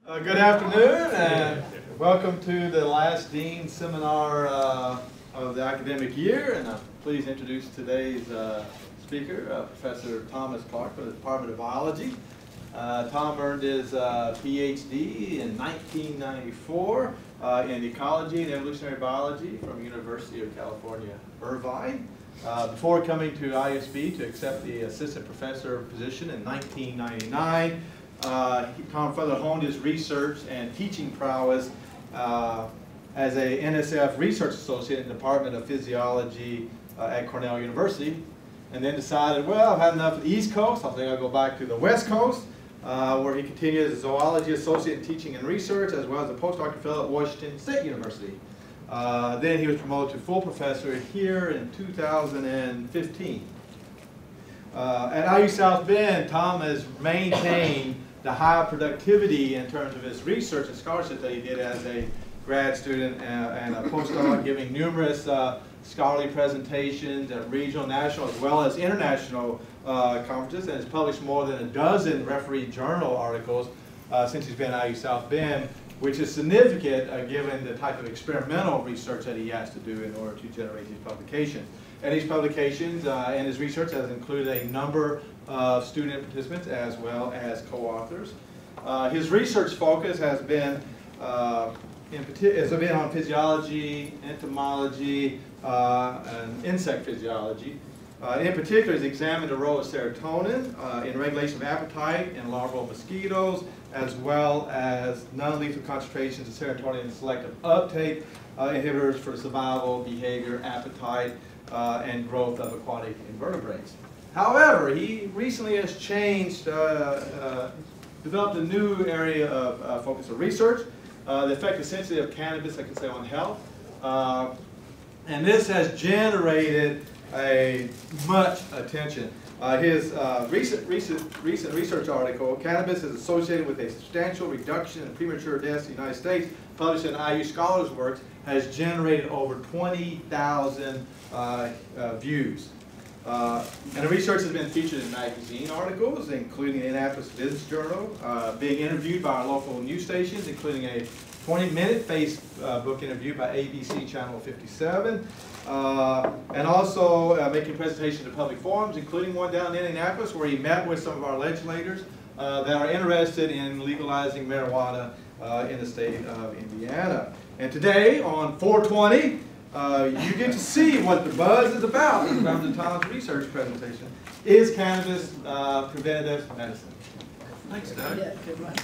Good afternoon and welcome to the last Dean Seminar of the academic year, and I'm pleased to introduce today's speaker, Professor Thomas Clark from the Department of Biology. Tom earned his PhD in 1994 in Ecology and Evolutionary Biology from University of California, Irvine. Before coming to ISB to accept the assistant professor position in 1999, Tom further honed his research and teaching prowess as a NSF research associate in the Department of Physiology at Cornell University, and then decided, well, I've had enough of the East Coast, I think I'll go back to the West Coast, where he continued as a zoology associate in teaching and research, as well as a postdoctoral fellow at Washington State University. Then he was promoted to full professor here in 2015. At IU South Bend, Tom has maintained the high productivity in terms of his research and scholarship that he did as a grad student and a postdoc, giving numerous scholarly presentations at regional, national, as well as international conferences, and has published more than a dozen referee journal articles since he's been at IU South Bend, which is significant given the type of experimental research that he has to do in order to generate these publications. And these publications and his research has included a number of student participants as well as co-authors. His research focus has been on physiology, entomology, and insect physiology. In particular, he's examined the role of serotonin in regulation of appetite in larval mosquitoes, as well as non-lethal concentrations of serotonin and selective uptake inhibitors for survival, behavior, appetite, and growth of aquatic invertebrates. However, he recently has changed, developed a new area of focus of research, the effect essentially of cannabis, I can say, on health. And this has generated much attention. His recent research article, Cannabis is Associated with a Substantial Reduction in Premature Deaths in the United States, published in IU Scholars Works, has generated over 20,000 views. And the research has been featured in magazine articles, including the Indianapolis Business Journal, being interviewed by our local news stations, including a 20-minute Facebook interview by ABC Channel 57, and also making presentations to public forums, including one down in Indianapolis where he met with some of our legislators that are interested in legalizing marijuana in the state of Indiana. And today, on 420, you get to see what the buzz is about in terms of Tom's research presentation. Is cannabis preventative medicine? Thanks, Doug. Yeah, good one.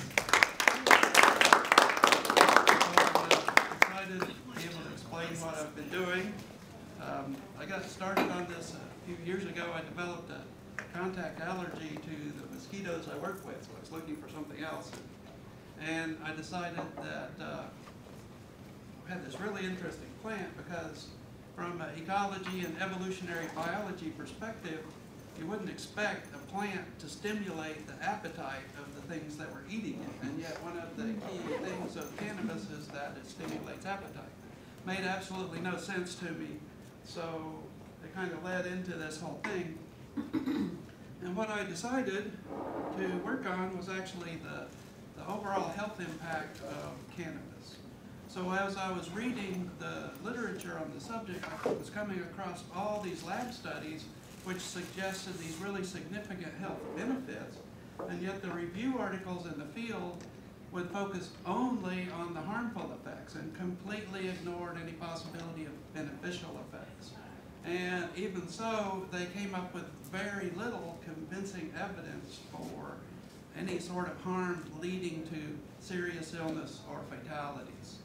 Excited to be able to explain what I've been doing. I got started on this a few years ago. I developed a contact allergy to the mosquitoes I work with, so I was looking for something else. And I decided that I had this really interesting plant because from an ecology and evolutionary biology perspective, you wouldn't expect a plant to stimulate the appetite of the things that we're eating it. And yet one of the key things of cannabis is that it stimulates appetite. Made absolutely no sense to me, so it kind of led into this whole thing. And what I decided to work on was actually the overall health impact of cannabis. So as I was reading the literature on the subject, I was coming across all these lab studies which suggested these really significant health benefits, and yet the review articles in the field would focus only on the harmful effects and completely ignored any possibility of beneficial effects. And even so, they came up with very little convincing evidence for any sort of harm leading to serious illness or fatalities.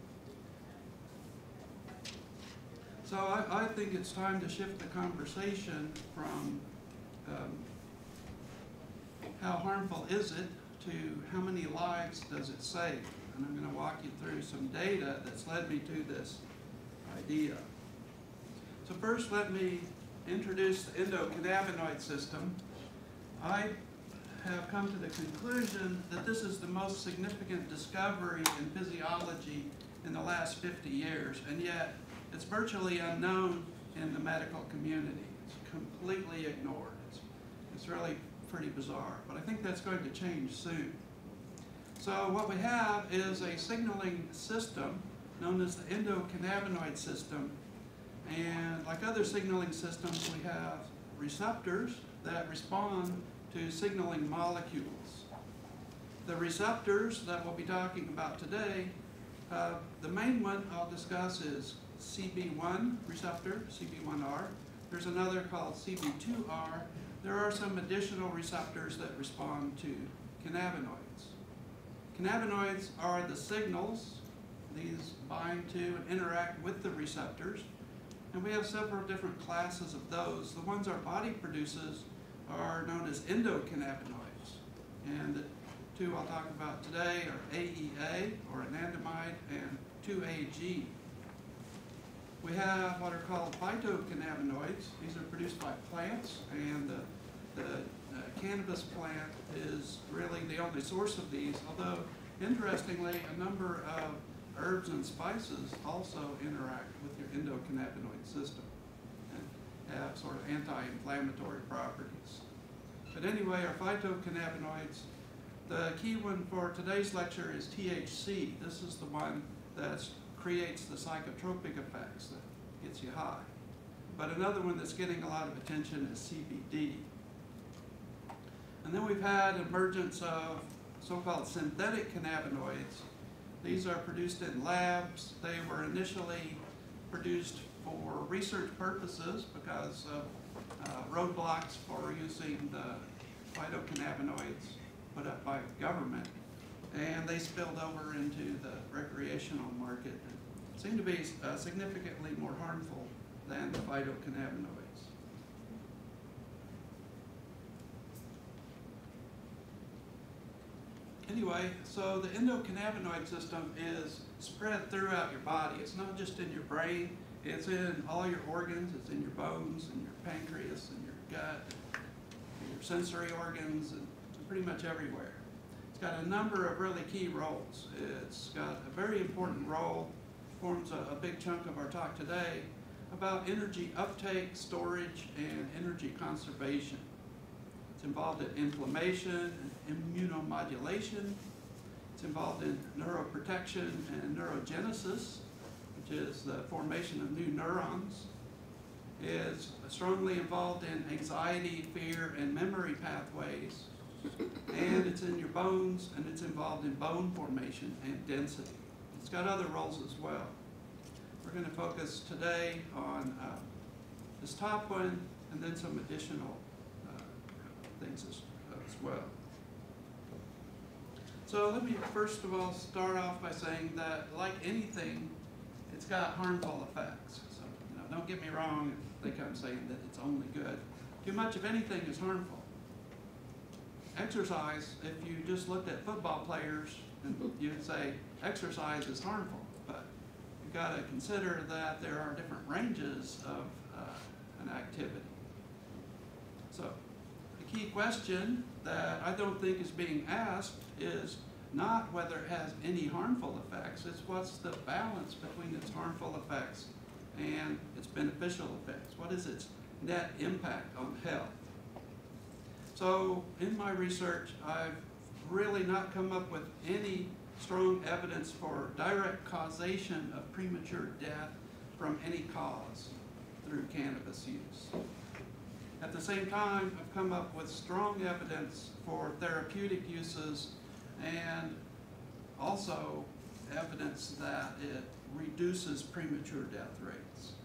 So I think it's time to shift the conversation from how harmful is it to how many lives does it save. And I'm going to walk you through some data that's led me to this idea. So first, let me introduce the endocannabinoid system. I have come to the conclusion that this is the most significant discovery in physiology in the last 50 years, and yet it's virtually unknown in the medical community. It's completely ignored. It's really pretty bizarre, but I think that's going to change soon. So what we have is a signaling system known as the endocannabinoid system. And like other signaling systems, we have receptors that respond to signaling molecules. The receptors that we'll be talking about today, the main one I'll discuss is CB1 receptor, CB1R. There's another called CB2R. There are some additional receptors that respond to cannabinoids. Cannabinoids are the signals. These bind to and interact with the receptors. And we have several different classes of those. The ones our body produces are known as endocannabinoids. And the two I'll talk about today are AEA, or anandamide, and 2AG. We have what are called phytocannabinoids. These are produced by plants, and the cannabis plant is really the only source of these, although interestingly a number of herbs and spices also interact with your endocannabinoid system and have sort of anti-inflammatory properties. But anyway, our phytocannabinoids, the key one for today's lecture is THC. This is the one that creates the psychotropic effects that gets you high. But another one that's getting a lot of attention is CBD. And then we've had emergence of so-called synthetic cannabinoids. These are produced in labs. They were initially produced for research purposes because of roadblocks for using the phytocannabinoids put up by the government. And they spilled over into the recreational market and seem to be significantly more harmful than the phytocannabinoids. Anyway, so the endocannabinoid system is spread throughout your body. It's not just in your brain, it's in all your organs, it's in your bones, and your pancreas, and your gut, and your sensory organs, and pretty much everywhere. It's got a number of really key roles. It's got a very important role, forms a big chunk of our talk today, about energy uptake, storage, and energy conservation. It's involved in inflammation and immunomodulation. It's involved in neuroprotection and neurogenesis, which is the formation of new neurons. It's strongly involved in anxiety, fear, and memory pathways. And it's in your bones, and it's involved in bone formation and density. It's got other roles as well. We're going to focus today on this top one, and then some additional things as well. So let me first of all start off by saying that, like anything, it's got harmful effects. So don't get me wrong and think I'm saying that it's only good. Too much of anything is harmful. Exercise, if you just looked at football players, and you'd say exercise is harmful, but you've got to consider that there are different ranges of an activity. So the key question that I don't think is being asked is not whether it has any harmful effects, it's what's the balance between its harmful effects and its beneficial effects. What is its net impact on health? So in my research, I've really not come up with any strong evidence for direct causation of premature death from any cause through cannabis use. At the same time, I've come up with strong evidence for therapeutic uses and also evidence that it reduces premature death rates.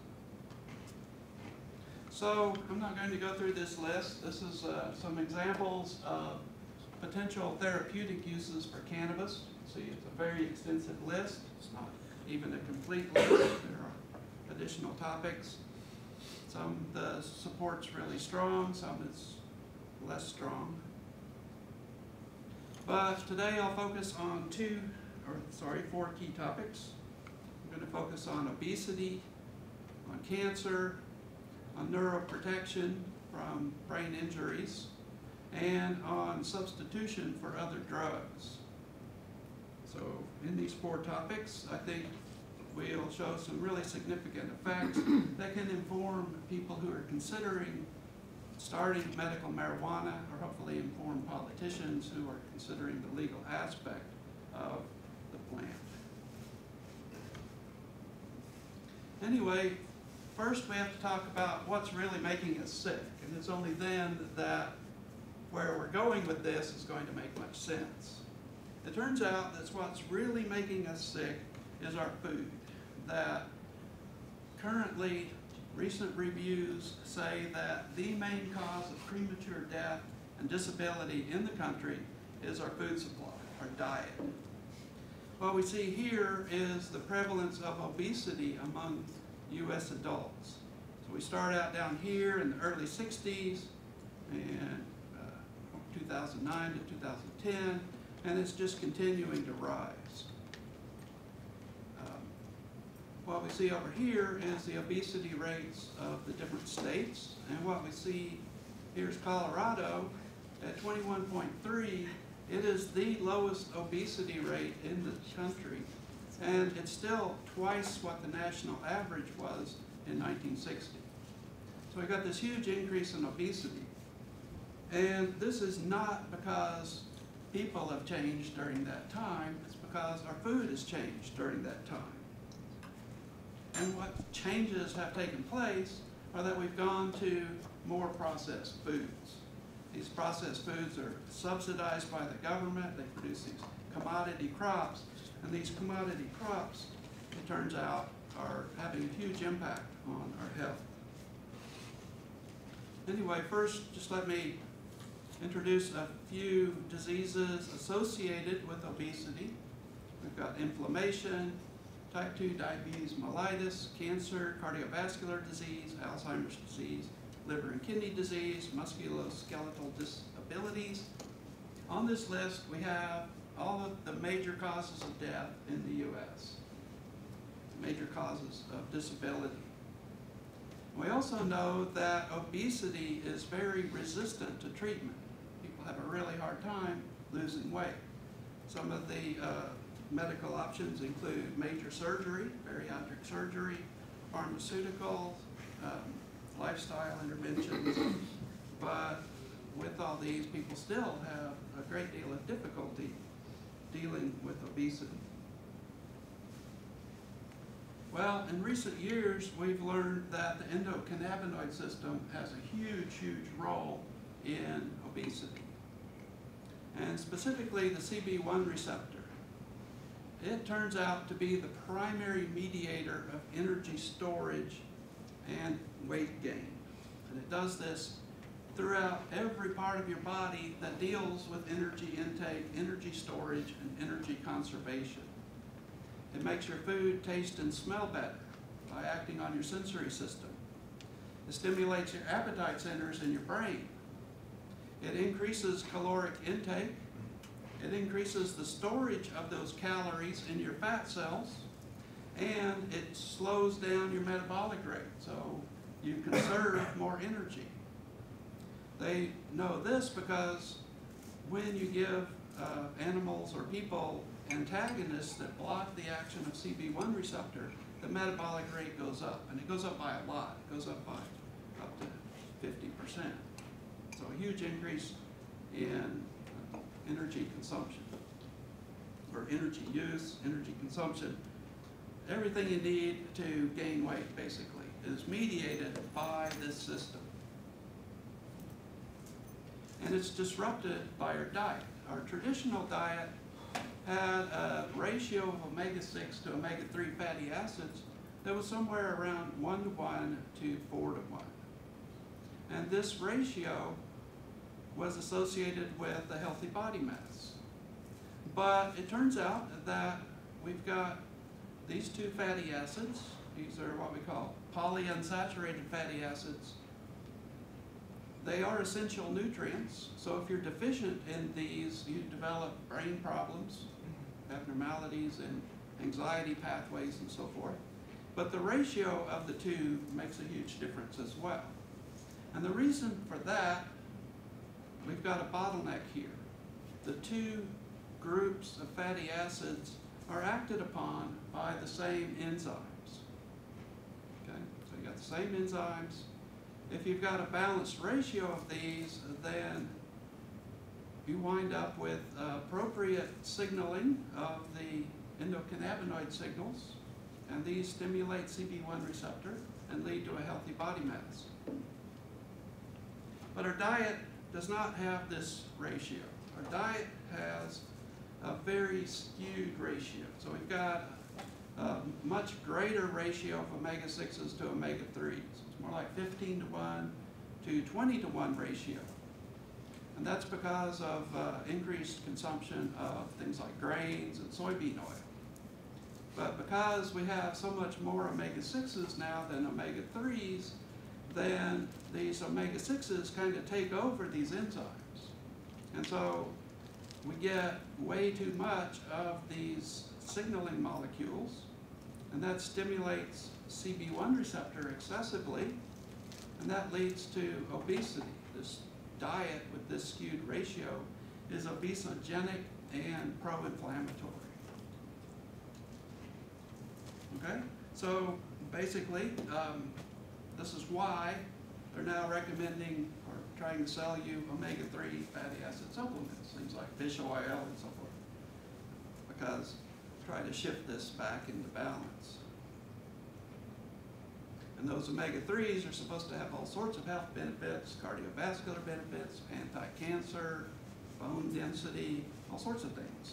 So I'm not going to go through this list. This is some examples of potential therapeutic uses for cannabis. See, it's a very extensive list. It's not even a complete list. There are additional topics. Some the support's really strong, some it's less strong. But today I'll focus on four key topics. I'm going to focus on obesity, on cancer, on neuroprotection from brain injuries, and on substitution for other drugs. So in these four topics, I think we'll show some really significant effects that can inform people who are considering starting medical marijuana, or hopefully inform politicians who are considering the legal aspect of the plant. Anyway, first we have to talk about what's really making us sick, and it's only then that where we're going with this is going to make much sense. It turns out that what's really making us sick is our food. That currently, recent reviews say that the main cause of premature death and disability in the country is our food supply, our diet. What we see here is the prevalence of obesity among U.S. adults. So we start out down here in the early 60s, and 2009 to 2010, and it's just continuing to rise. What we see over here is the obesity rates of the different states, and what we see here is Colorado at 21.3. It is the lowest obesity rate in the country, and it's still twice what the national average was in 1960. So we got this huge increase in obesity. And this is not because people have changed during that time, it's because our food has changed during that time. And what changes have taken place are that we've gone to more processed foods. These processed foods are subsidized by the government. They produce these commodity crops, and these commodity crops, it turns out, are having a huge impact on our health. Anyway, first, just let me introduce a few diseases associated with obesity. We've got inflammation, type 2 diabetes mellitus, cancer, cardiovascular disease, Alzheimer's disease, liver and kidney disease, musculoskeletal disabilities. On this list, we have all of the major causes of death in the U.S., major causes of disability. We also know that obesity is very resistant to treatment. People have a really hard time losing weight. Some of the medical options include major surgery, bariatric surgery, pharmaceuticals, lifestyle interventions, but with all these, people still have a great deal of difficulty dealing with obesity. Well, in recent years, we've learned that the endocannabinoid system has a huge, huge role in obesity, and specifically the CB1 receptor. It turns out to be the primary mediator of energy storage and weight gain. And it does this throughout every part of your body that deals with energy intake, energy storage, and energy conservation. It makes your food taste and smell better by acting on your sensory system. It stimulates your appetite centers in your brain. It increases caloric intake. It increases the storage of those calories in your fat cells, and it slows down your metabolic rate, so you conserve more energy. They know this because when you give animals or people antagonists that block the action of CB1 receptor, the metabolic rate goes up, and it goes up by a lot. It goes up by up to 50%. So a huge increase in energy consumption, or energy use, energy consumption. Everything you need to gain weight, basically, is mediated by this system. And it's disrupted by our diet. Our traditional diet had a ratio of omega-6 to omega-3 fatty acids that was somewhere around 1:1 to 4:1. And this ratio was associated with a healthy body mass. But it turns out that we've got these two fatty acids. These are what we call polyunsaturated fatty acids. They are essential nutrients, so if you're deficient in these, you develop brain problems, abnormalities in anxiety pathways and so forth. But the ratio of the two makes a huge difference as well. And the reason for that, we've got a bottleneck here. The two groups of fatty acids are acted upon by the same enzymes. Okay, so you got the same enzymes. If you've got a balanced ratio of these, then you wind up with appropriate signaling of the endocannabinoid signals, and these stimulate CB1 receptor and lead to a healthy body mass. But our diet does not have this ratio. Our diet has a very skewed ratio. So we've got a much greater ratio of omega-6s to omega-3s. It's more like 15 to 1 to 20 to 1 ratio. And that's because of increased consumption of things like grains and soybean oil. But because we have so much more omega-6s now than omega-3s, then these omega-6s kind of take over these enzymes. And so we get way too much of these signaling molecules, and that stimulates CB1 receptor excessively, and that leads to obesity. This diet with this skewed ratio is obesogenic and pro-inflammatory. Okay, so basically, this is why they're now recommending or trying to sell you omega-3 fatty acid supplements, things like fish oil and so forth, because try to shift this back into balance. And those omega-3s are supposed to have all sorts of health benefits, cardiovascular benefits, anti-cancer, bone density, all sorts of things.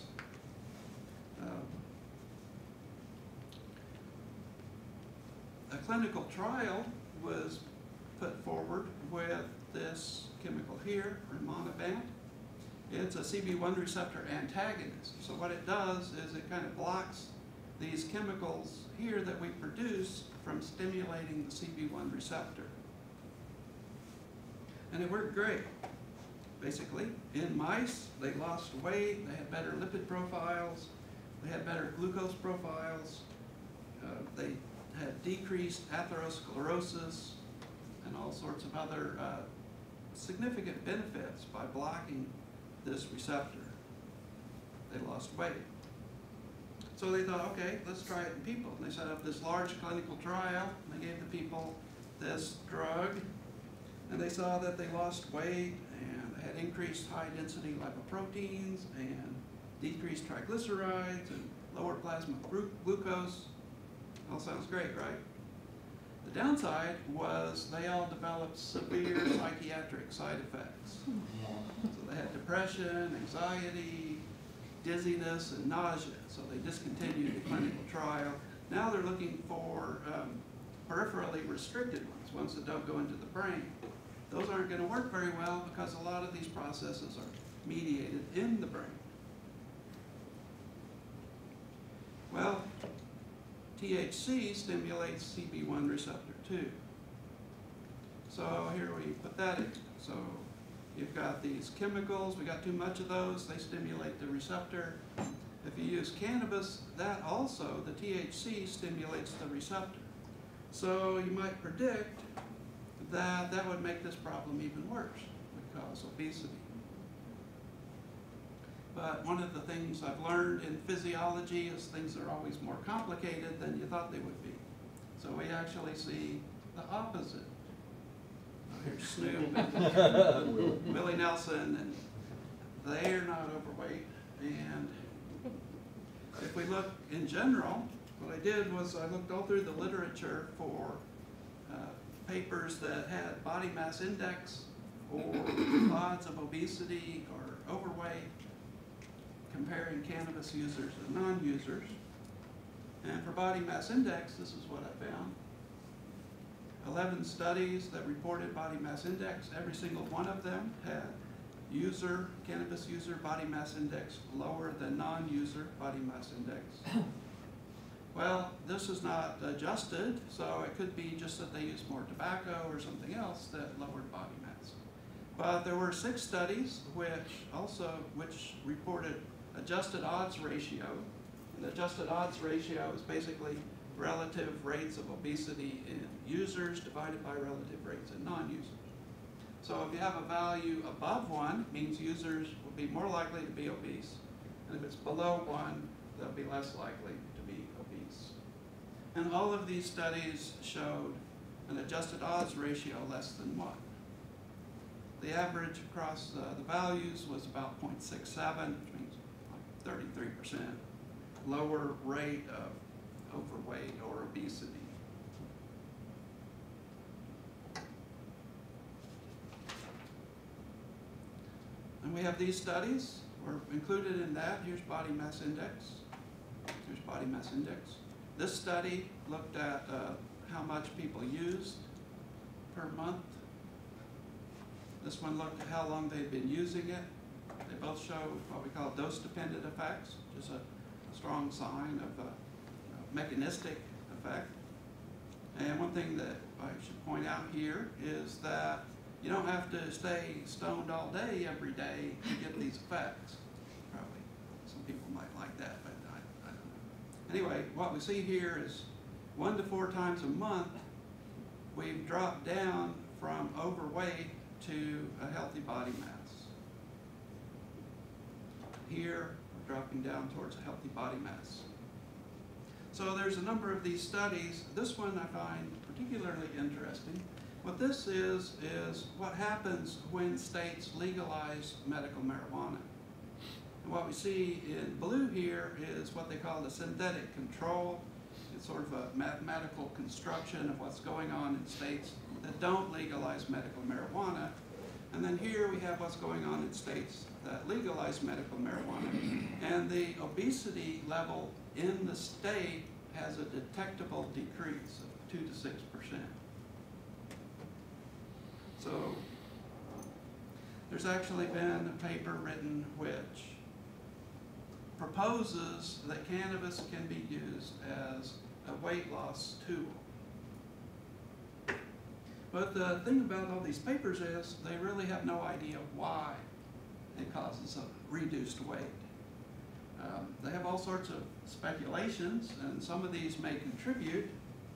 A clinical trial was put forward with this chemical here, rimonabant. It's a CB1 receptor antagonist. So what it does is it kind of blocks these chemicals here that we produce from stimulating the CB1 receptor. And it worked great. Basically, in mice, they lost weight, they had better lipid profiles, they had better glucose profiles, they had decreased atherosclerosis, and all sorts of other significant benefits by blocking this receptor. They lost weight. So they thought, okay, let's try it in people. And they set up this large clinical trial, and they gave the people this drug, and they saw that they lost weight, and they had increased high-density lipoproteins, and decreased triglycerides, and lower plasma glucose. All sounds great, right? The downside was they all developed severe psychiatric side effects. So they had depression, anxiety, dizziness, and nausea. So they discontinued the clinical trial. Now they're looking for peripherally restricted ones that don't go into the brain. Those aren't going to work very well because a lot of these processes are mediated in the brain. Well, THC stimulates CB1 receptor 2. So here we put that in. So you've got these chemicals, we got too much of those, they stimulate the receptor. If you use cannabis, that also, the THC stimulates the receptor. So you might predict that that would make this problem even worse, would cause obesity. But one of the things I've learned in physiology is things are always more complicated than you thought they would be. So we actually see the opposite. Here's Snoop and Willie Nelson, and they're not overweight. And if we look in general, what I did was I looked all through the literature for papers that had body mass index or odds of obesity or overweight, comparing cannabis users and non-users. And for body mass index, this is what I found. 11 studies that reported body mass index, every single one of them had cannabis user body mass index lower than non-user body mass index. Well, this is not adjusted, so it could be just that they used more tobacco or something else that lowered body mass. But there were 6 studies which reported adjusted odds ratio. And the adjusted odds ratio is basically relative rates of obesity in users divided by relative rates in non-users. So if you have a value above 1, it means users will be more likely to be obese. And if it's below 1, they'll be less likely to be obese. And all of these studies showed an adjusted odds ratio less than 1. The average across the values was about 0.67, which means like 33% lower rate of overweight or obesity. And we have these studies. We're included in that. Here's body mass index. Here's body mass index. This study looked at how much people used per month. This one looked at how long they'd been using it. They both show what we call dose-dependent effects, which is a strong sign of a mechanistic effect. And one thing that I should point out here is that you don't have to stay stoned all day every day to get these effects. Probably some people might like that, but I don't know. Anyway, what we see here is 1 to 4 times a month, we've dropped down from overweight to a healthy body mass. Here, we're dropping down towards a healthy body mass. So there's a number of these studies. This one I find particularly interesting. What this is what happens when states legalize medical marijuana. And what we see in blue here is what they call the synthetic control. It's sort of a mathematical construction of what's going on in states that don't legalize medical marijuana. And then here we have what's going on in states that legalize medical marijuana. And the obesity level in the state has a detectable decrease of 2 to 6%. So there's actually been a paper written which proposes that cannabis can be used as a weight loss tool. But the thing about all these papers is they really have no idea why it causes a reduced weight. They have all sorts of speculations, and some of these may contribute.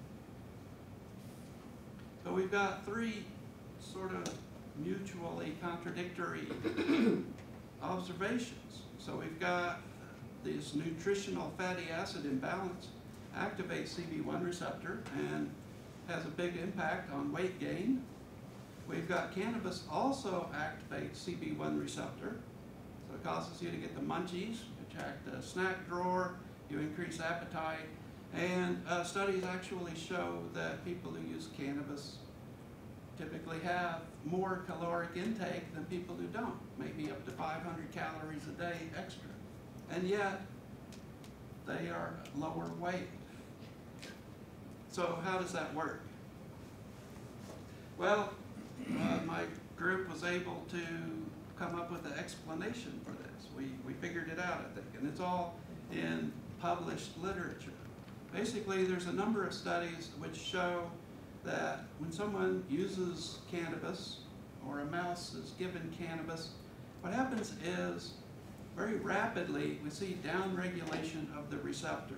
But we've got 3 sort of mutually contradictory observations. So we've got this nutritional fatty acid imbalance activates CB1 receptor and has a big impact on weight gain. We've got cannabis also activates CB1 receptor, so it causes you to get the munchies, which act a snack drawer, you increase appetite, and studies actually show that people who use cannabis typically have more caloric intake than people who don't, maybe up to 500 calories a day extra. And yet, they are lower weight. So how does that work? Well, my group was able to come up with an explanation for this. We figured it out, I think, and it's all in published literature. Basically, there's a number of studies which show that when someone uses cannabis or a mouse is given cannabis, what happens is very rapidly we see downregulation of the receptors.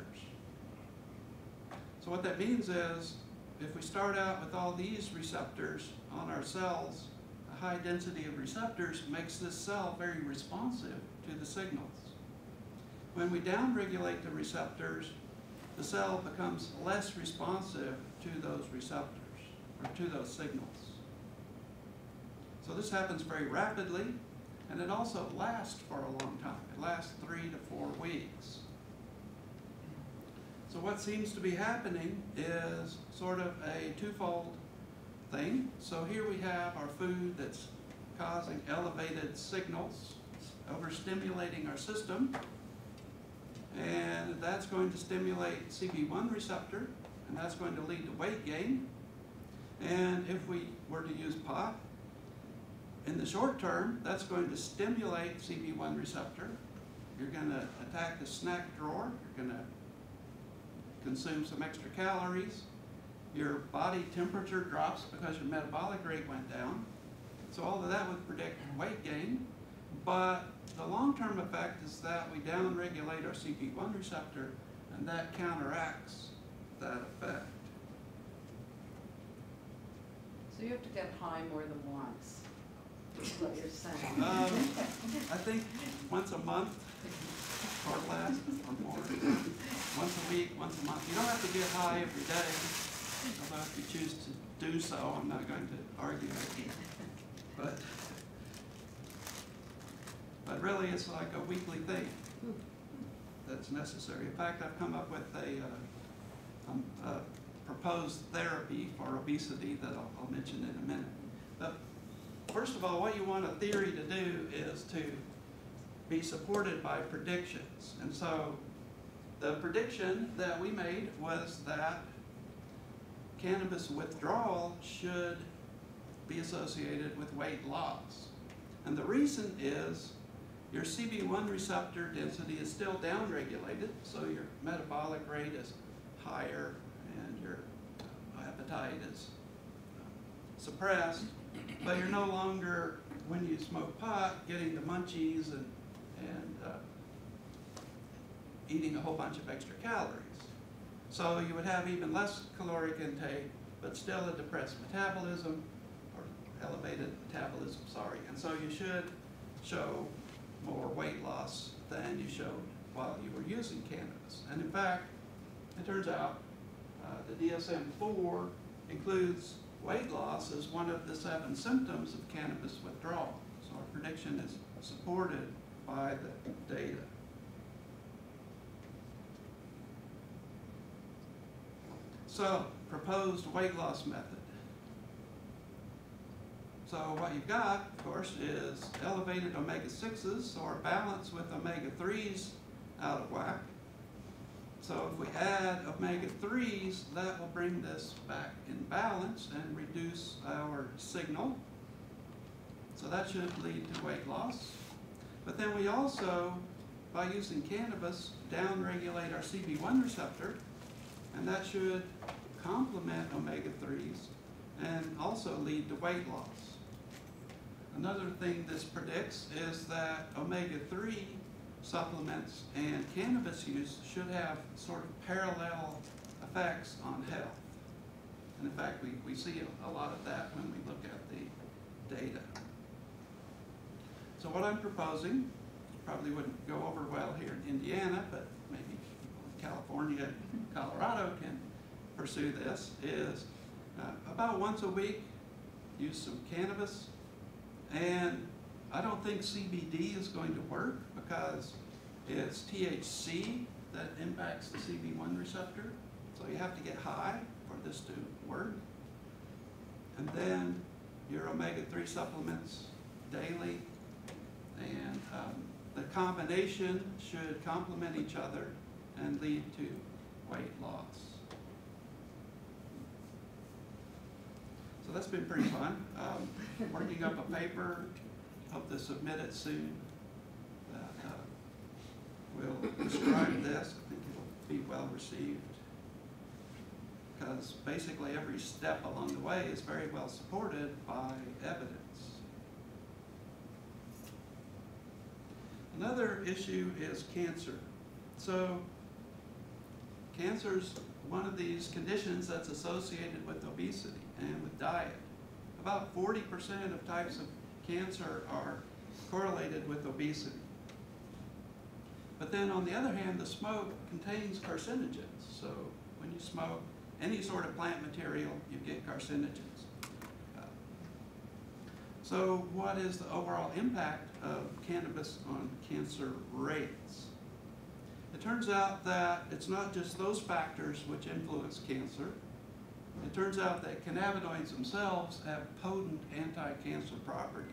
So what that means is if we start out with all these receptors on our cells, a high density of receptors makes this cell very responsive to the signals. When we downregulate the receptors, the cell becomes less responsive to those receptors, or to those signals. So this happens very rapidly, and it also lasts for a long time. It lasts 3 to 4 weeks. So what seems to be happening is sort of a twofold thing. So here we have our food that's causing elevated signals, overstimulating our system, and that's going to stimulate CB1 receptor, and that's going to lead to weight gain. And if we were to use pot, in the short term, that's going to stimulate CB1 receptor. You're going to attack the snack drawer. You're going to consume some extra calories. Your body temperature drops because your metabolic rate went down. So all of that would predict weight gain. But the long-term effect is that we downregulate our CB1 receptor, and that counteracts that effect. So you have to get high more than once, is what you're saying. I think once a month or less or more. Once a week, once a month. You don't have to get high every day, although if you choose to do so, I'm not going to argue with you. But But really, it's like a weekly thing that's necessary. In fact, I've come up with a proposed therapy for obesity that I'll mention in a minute. But first of all, what you want a theory to do is to be supported by predictions. And so the prediction that we made was that cannabis withdrawal should be associated with weight loss. And the reason is your CB1 receptor density is still downregulated, so your metabolic rate is higher and your appetite is suppressed, but you're no longer, when you smoke pot, getting the munchies and eating a whole bunch of extra calories. So you would have even less caloric intake, but still a depressed metabolism, or elevated metabolism, sorry. And so you should show more weight loss than you showed while you were using cannabis. And in fact, it turns out the DSM-4 includes weight loss as one of the 7 symptoms of cannabis withdrawal. So our prediction is supported by the data. So, proposed weight loss method. So what you've got, of course, is elevated omega-6s or balance with omega-3s out of whack. So if we add omega-3s, that will bring this back in balance and reduce our signal. So that should lead to weight loss. But then we also, by using cannabis, downregulate our CB1 receptor, and that should complement omega-3s and also lead to weight loss. Another thing this predicts is that omega-3 supplements and cannabis use should have sort of parallel effects on health. And in fact, we see a lot of that when we look at the data. So what I'm proposing, probably wouldn't go over well here in Indiana, but maybe California, Colorado can pursue this, is about once a week, use some cannabis. And I don't think CBD is going to work because it's THC that impacts the CB1 receptor. So you have to get high for this to work. And then your omega-3 supplements daily. And the combination should complement each other and lead to weight loss. So that's been pretty fun. Working up a paper, hope to submit it soon. We'll describe this. I think it'll be well received because basically every step along the way is very well supported by evidence. Another issue is cancer. So cancer is one of these conditions that's associated with obesity and with diet. About 40% of types of cancer are correlated with obesity. But then on the other hand, the smoke contains carcinogens. So when you smoke any sort of plant material, you get carcinogens. So what is the overall impact of cannabis on cancer rates? It turns out that it's not just those factors which influence cancer. It turns out that cannabinoids themselves have potent anti-cancer properties.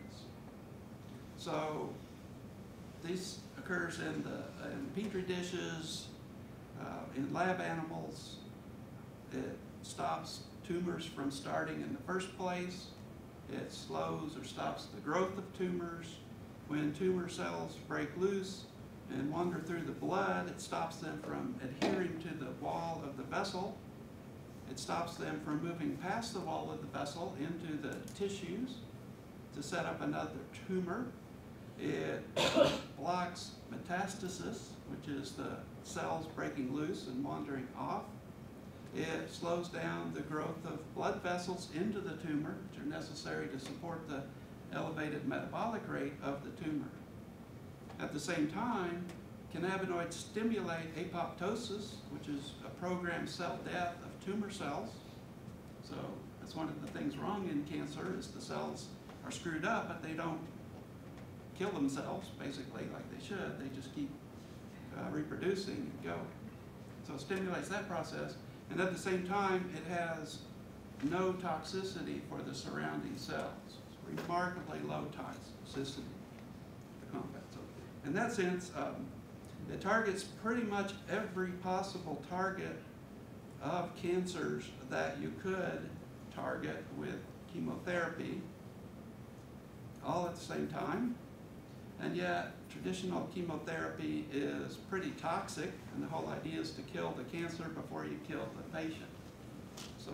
So this occurs in petri dishes, in lab animals. It stops tumors from starting in the first place. It slows or stops the growth of tumors. When tumor cells break loose and wander through the blood, it stops them from adhering to the wall of the vessel. It stops them from moving past the wall of the vessel into the tissues to set up another tumor. It blocks metastasis, which is the cells breaking loose and wandering off. It slows down the growth of blood vessels into the tumor, which are necessary to support the elevated metabolic rate of the tumor. At the same time, cannabinoids stimulate apoptosis, which is a programmed cell death of tumor cells. So that's one of the things wrong in cancer is the cells are screwed up, but they don't kill themselves, basically, like they should. They just keep reproducing and go. So it stimulates that process, and at the same time, it has no toxicity for the surrounding cells. It's remarkably low toxicity, the compound. So in that sense, it targets pretty much every possible target of cancers that you could target with chemotherapy, all at the same time. And yet, traditional chemotherapy is pretty toxic, and the whole idea is to kill the cancer before you kill the patient. So,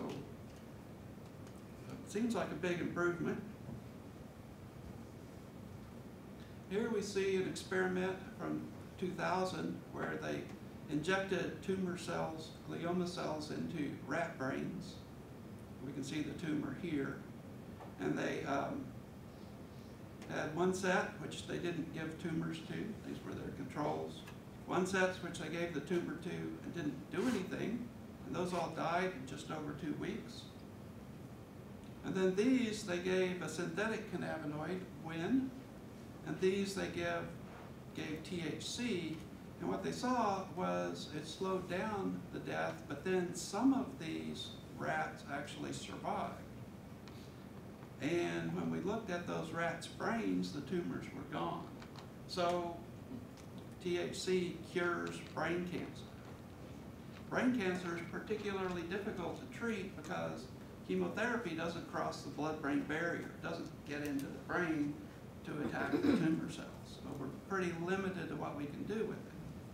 it seems like a big improvement. Here we see an experiment from 2000 where they injected tumor cells, glioma cells, into rat brains. We can see the tumor here. And they had one set which they didn't give tumors to. These were their controls. One set which they gave the tumor to and didn't do anything. And those all died in just over 2 weeks. And then these they gave a synthetic cannabinoid, WIN, and these they gave THC. And what they saw was it slowed down the death, but then some of these rats actually survived. And when we looked at those rats' brains, the tumors were gone. So THC cures brain cancer. Brain cancer is particularly difficult to treat because chemotherapy doesn't cross the blood-brain barrier. It doesn't get into the brain to attack the tumor cells. So we're pretty limited to what we can do with it.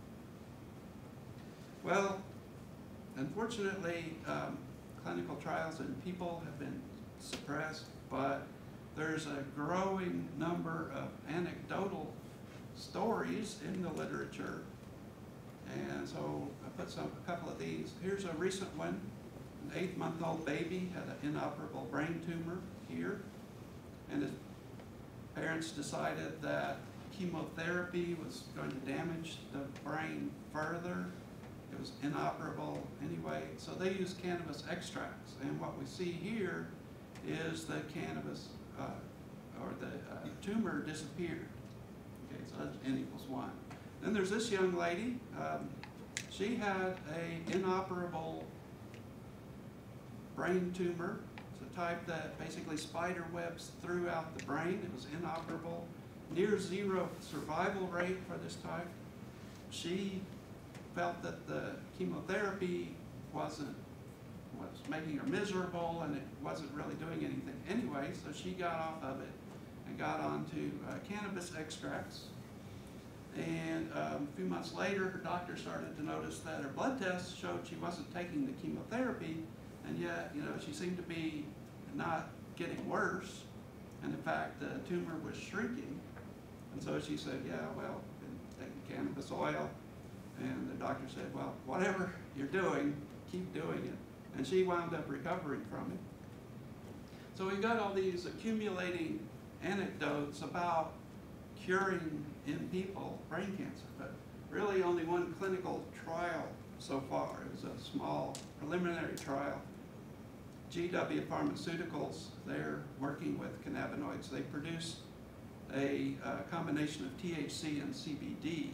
Well, unfortunately, clinical trials in people have been suppressed, but there's a growing number of anecdotal stories in the literature. And so I put a couple of these. Here's a recent one. An 8-month-old baby had an inoperable brain tumor here, and his parents decided that chemotherapy was going to damage the brain further. It was inoperable anyway, so they used cannabis extracts. And what we see here is the cannabis, or the tumor disappeared. Okay, so that's N=1. Then there's this young lady. She had an inoperable brain tumor. It's a type that basically spider webs throughout the brain. It was inoperable. Near zero survival rate for this type. She felt that the chemotherapy was making her miserable, and it wasn't really doing anything anyway, so she got off of it and got onto cannabis extracts. And a few months later, her doctor started to notice that her blood tests showed she wasn't taking the chemotherapy, and yet, she seemed to be not getting worse, and in fact, the tumor was shrinking. And so she said, yeah, well, I've been taking cannabis oil. And the doctor said, well, whatever you're doing, keep doing it. And she wound up recovering from it. So we've got all these accumulating anecdotes about curing in people brain cancer, but really only one clinical trial so far. It was a small preliminary trial. GW Pharmaceuticals, they're working with cannabinoids. They produce a combination of THC and CBD.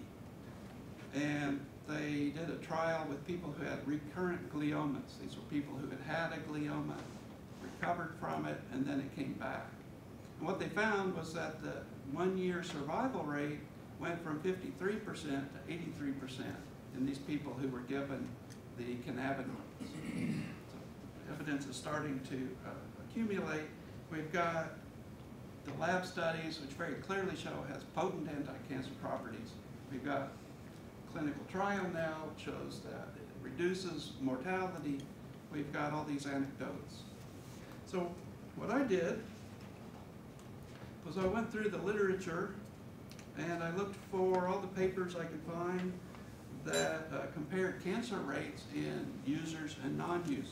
And they did a trial with people who had recurrent gliomas. These were people who had had a glioma, recovered from it, and then it came back. And what they found was that the 1-year survival rate went from 53% to 83% in these people who were given the cannabinoids. So evidence is starting to accumulate. We've got the lab studies, which very clearly show it has potent anti-cancer properties. We've got clinical trial now, it shows that it reduces mortality. We've got all these anecdotes. So what I did was I went through the literature and I looked for all the papers I could find that compared cancer rates in users and non-users.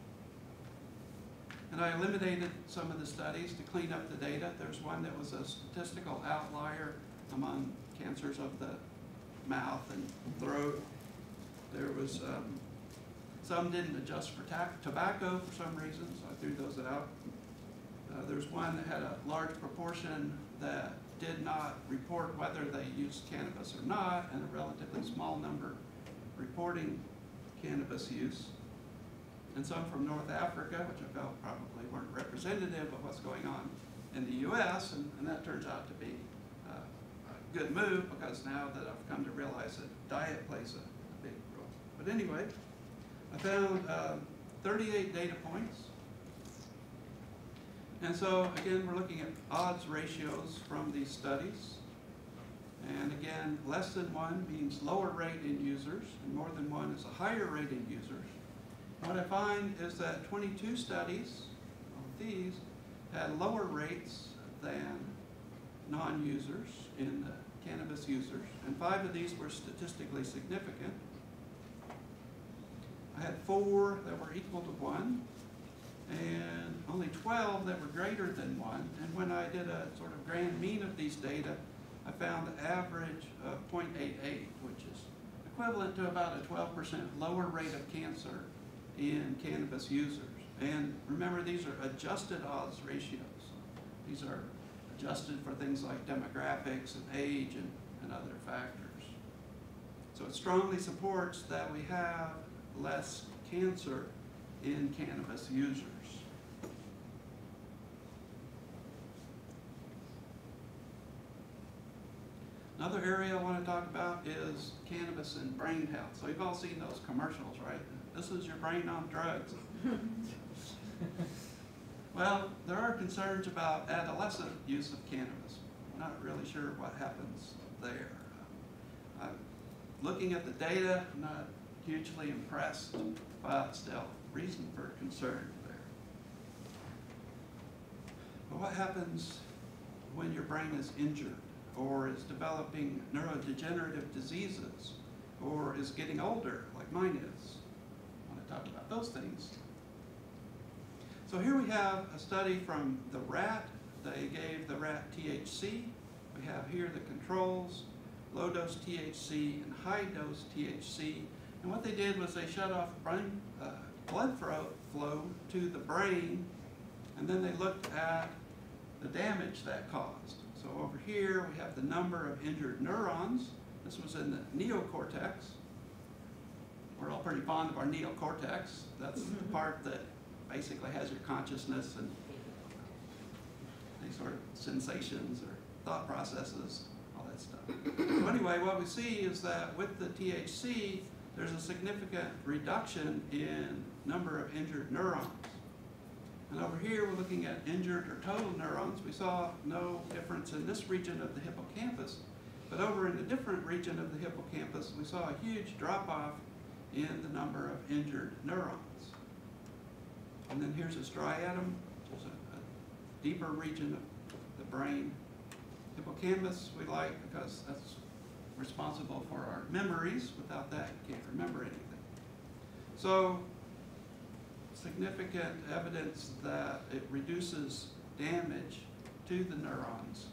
And I eliminated some of the studies to clean up the data. There's one that was a statistical outlier among cancers of the mouth and throat. There was some didn't adjust for tobacco for some reason, so I threw those out. There's one that had a large proportion that did not report whether they used cannabis or not, and a relatively small number reporting cannabis use. And some from North Africa, which I felt probably weren't representative of what's going on in the US, and that turns out to be a good move, because now that I've come to realize that diet plays a big role. But anyway, I found 38 data points. And so again, we're looking at odds ratios from these studies. And again, less than 1 means lower rate in users, and more than 1 is a higher rate in users. What I find is that 22 studies of these had lower rates than non-users in the cannabis users, and 5 of these were statistically significant. I had 4 that were equal to 1, and only 12 that were greater than 1. And when I did a sort of grand mean of these data, I found an average of 0.88, which is equivalent to about a 12% lower rate of cancer in cannabis users. And remember, these are adjusted odds ratios. These are adjusted for things like demographics and age and other factors. So it strongly supports that we have less cancer in cannabis users. Another area I want to talk about is cannabis and brain health. So you've all seen those commercials, right? This is your brain on drugs. Well, there are concerns about adolescent use of cannabis. I'm not really sure what happens there. Looking at the data, I'm not hugely impressed, but still, reason for concern there. But what happens when your brain is injured, or is developing neurodegenerative diseases, or is getting older, like mine is? I want to talk about those things. So here we have a study from the rat. They gave the rat THC. We have here the controls, low-dose THC and high-dose THC. And what they did was they shut off blood flow to the brain, and then they looked at the damage that caused. So over here we have the number of injured neurons. This was in the neocortex. We're all pretty fond of our neocortex. That's the part that basically has your consciousness and any sort of sensations or thought processes, all that stuff. So anyway, what we see is that with the THC, there's a significant reduction in number of injured neurons. And over here, we're looking at injured or total neurons. We saw no difference in this region of the hippocampus, but over in a different region of the hippocampus, we saw a huge drop-off in the number of injured neurons. And then here's a striatum, which is a deeper region of the brain. Hippocampus we like because that's responsible for our memories. Without that, you can't remember anything. So, significant evidence that it reduces damage to the neurons.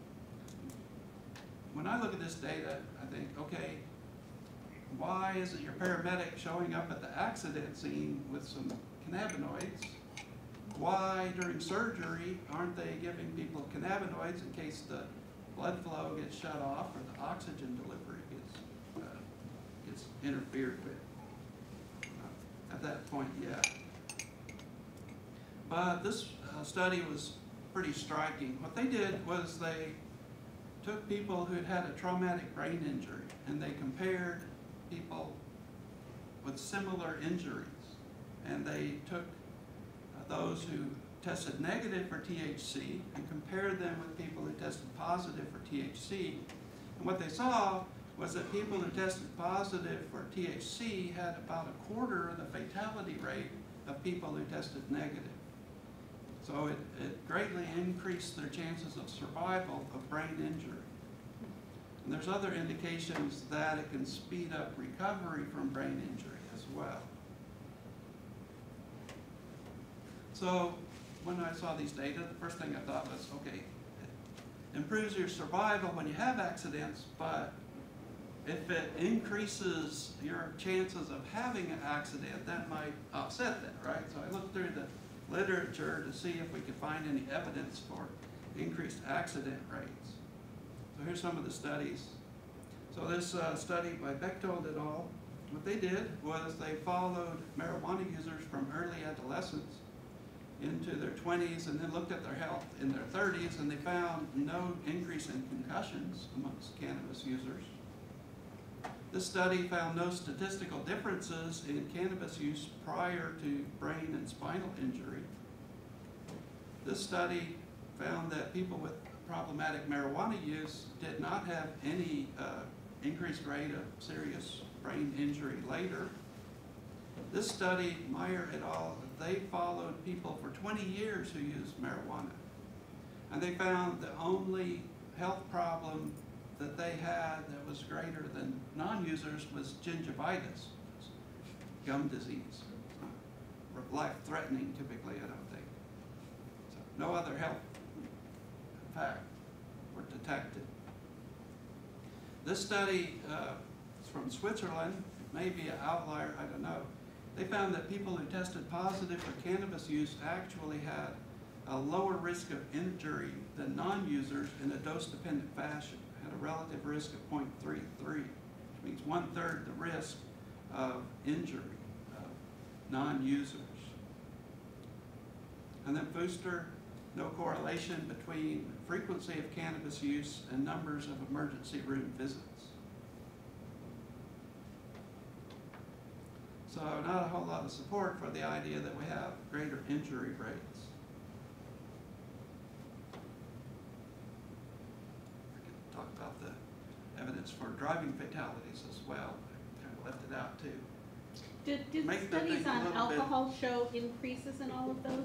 When I look at this data, I think, okay, why isn't your paramedic showing up at the accident scene with some cannabinoids? Why, during surgery, aren't they giving people cannabinoids in case the blood flow gets shut off or the oxygen delivery gets interfered with? At that point yet. But this study was pretty striking. What they did was they took people who had had a traumatic brain injury and they compared people with similar injuries. And they took those who tested negative for THC and compared them with people who tested positive for THC. And what they saw was that people who tested positive for THC had about a quarter of the fatality rate of people who tested negative. So it greatly increased their chances of survival of brain injury. And there's other indications that it can speed up recovery from brain injury as well. So when I saw these data, the first thing I thought was, okay, it improves your survival when you have accidents, but if it increases your chances of having an accident, that might offset that, right? So I looked through the literature to see if we could find any evidence for increased accident rates. So here's some of the studies. So this study by Bechtold et al., what they did was they followed marijuana users from early adolescence into their 20s and then looked at their health in their 30s, and they found no increase in concussions amongst cannabis users. This study found no statistical differences in cannabis use prior to brain and spinal injury. This study found that people with problematic marijuana use did not have any increased rate of serious brain injury later. This study, Meyer et al., they followed people for 20 years who used marijuana. And they found the only health problem that they had that was greater than non-users was gingivitis, gum disease. Life-threatening typically, I don't think. So no other health fact were detected. This study is from Switzerland, may be an outlier, I don't know. They found that people who tested positive for cannabis use actually had a lower risk of injury than non-users in a dose-dependent fashion, had a relative risk of 0.33, which means 1/3 the risk of injury of non-users. And then Fuster, no correlation between frequency of cannabis use and numbers of emergency room visits. So not a whole lot of support for the idea that we have greater injury rates. We could talk about the evidence for driving fatalities as well. I kind of left it out too. Did the Make the studies thing a on little bit- alcohol show increases in all of those?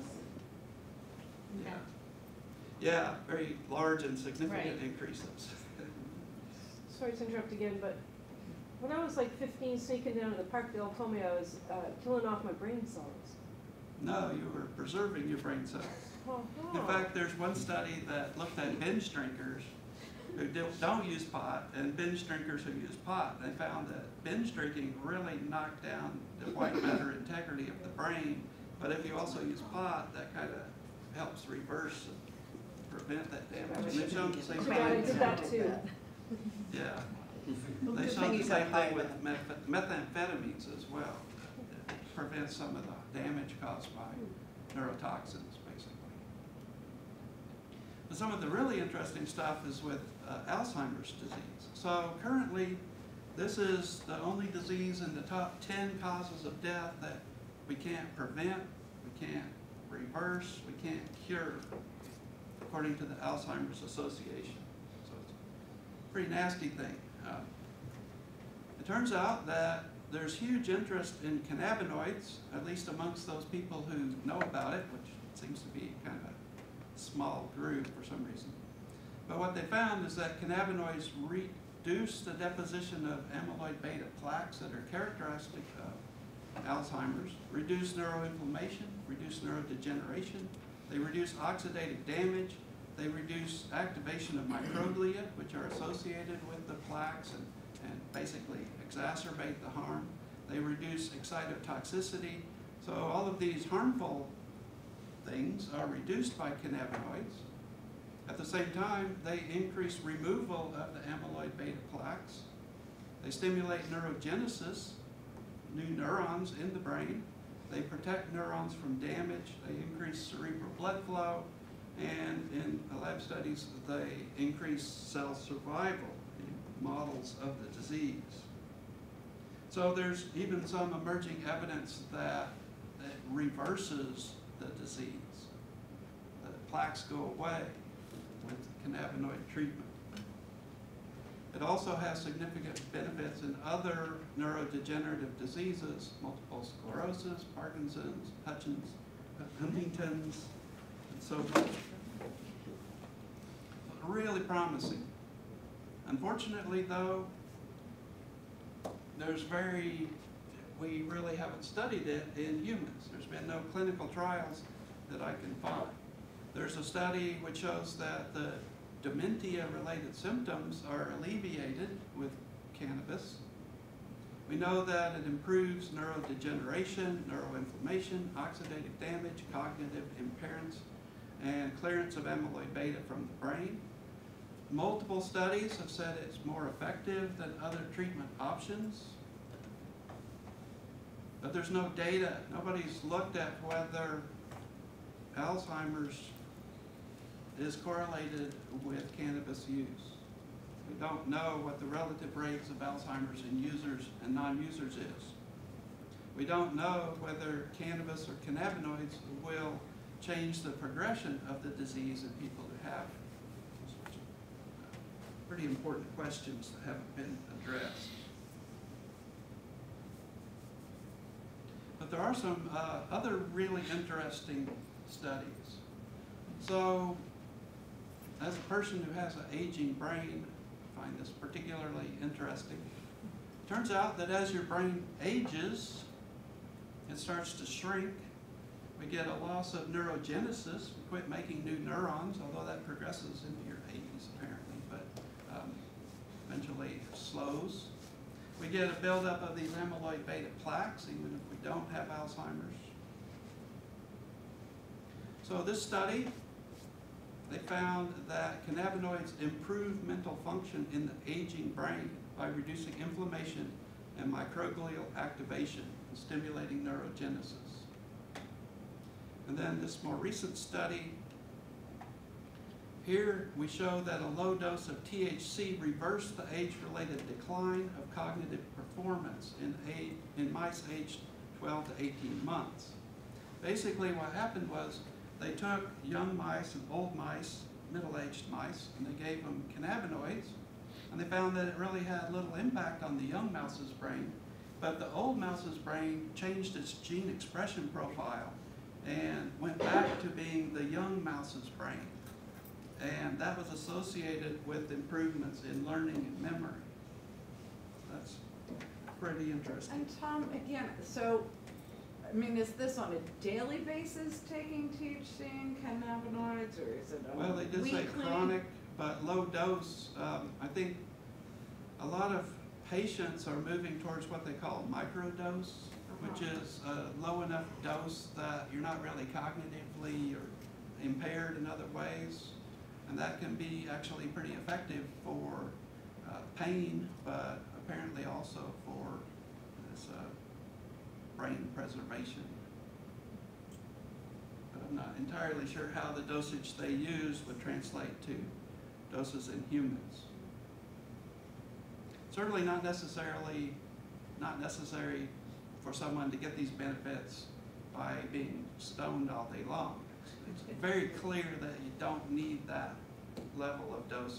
Yeah. Yeah, very large and significant Right. increases. Sorry to interrupt again, but when I was like 15 sneaking down to the park, they all told me I was killing off my brain cells. No, you were preserving your brain cells. Oh, In fact, there's one study that looked at binge drinkers who don't use pot and binge drinkers who use pot. They found that binge drinking really knocked down the white matter integrity of the brain, but if you also use pot, that kind of helps reverse and prevent that damage. And they showed the same too bad I thing. did that too. Yeah. They showed the same thing with methamphetamines as well. It prevents some of the damage caused by neurotoxins, basically. But some of the really interesting stuff is with Alzheimer's disease. So currently, this is the only disease in the top 10 causes of death that we can't prevent, we can't reverse, we can't cure, according to the Alzheimer's Association. So it's a pretty nasty thing. It turns out that there's huge interest in cannabinoids, at least amongst those people who know about it, which seems to be kind of a small group for some reason. But what they found is that cannabinoids reduce the deposition of amyloid beta plaques that are characteristic of Alzheimer's, reduce neuroinflammation, reduce neurodegeneration, they reduce oxidative damage, they reduce activation of microglia, which are associated with the plaques and basically exacerbate the harm. They reduce excitotoxicity. So all of these harmful things are reduced by cannabinoids. At the same time, they increase removal of the amyloid beta plaques. They stimulate neurogenesis, new neurons in the brain. They protect neurons from damage. They increase cerebral blood flow. And in lab studies, they increase cell survival in models of the disease. So there's even some emerging evidence that it reverses the disease. The plaques go away with cannabinoid treatment. It also has significant benefits in other neurodegenerative diseases, multiple sclerosis, Parkinson's, Huntington's, and so forth. Really promising. Unfortunately, though, we really haven't studied it in humans. There's been no clinical trials that I can find. There's a study which shows that the dementia-related symptoms are alleviated with cannabis. We know that it improves neurodegeneration, neuroinflammation, oxidative damage, cognitive impairments, and clearance of amyloid beta from the brain. Multiple studies have said it's more effective than other treatment options. But there's no data. Nobody's looked at whether Alzheimer's is correlated with cannabis use. We don't know what the relative rates of Alzheimer's in users and non-users is. We don't know whether cannabis or cannabinoids will change the progression of the disease in people who have. Pretty important questions that haven't been addressed. But there are some other really interesting studies. So, as a person who has an aging brain, I find this particularly interesting. Turns out that as your brain ages, it starts to shrink. We get a loss of neurogenesis. We quit making new neurons, although that progresses into your 80s apparently, but eventually slows. We get a buildup of these amyloid beta plaques, even if we don't have Alzheimer's. So this study, they found that cannabinoids improve mental function in the aging brain by reducing inflammation and microglial activation and stimulating neurogenesis. And then this more recent study, here we show that a low dose of THC reversed the age-related decline of cognitive performance in mice aged 12 to 18 months. Basically what happened was they took young mice and old mice, middle-aged mice, and they gave them cannabinoids, and they found that it really had little impact on the young mouse's brain, but the old mouse's brain changed its gene expression profile and went back to being the young mouse's brain. And that was associated with improvements in learning and memory. That's pretty interesting. And Tom, again, so, I mean, is this on a daily basis taking THC and cannabinoids, or is it on Well, they did say weekly? chronic, but low dose. I think a lot of patients are moving towards what they call microdose, which is a low enough dose that you're not really cognitively or impaired in other ways. And that can be actually pretty effective for pain, but apparently also for this brain preservation. But I'm not entirely sure how the dosage they use would translate to doses in humans. Certainly not necessary for someone to get these benefits by being stoned all day long. It's very clear that you don't need that level of dosage.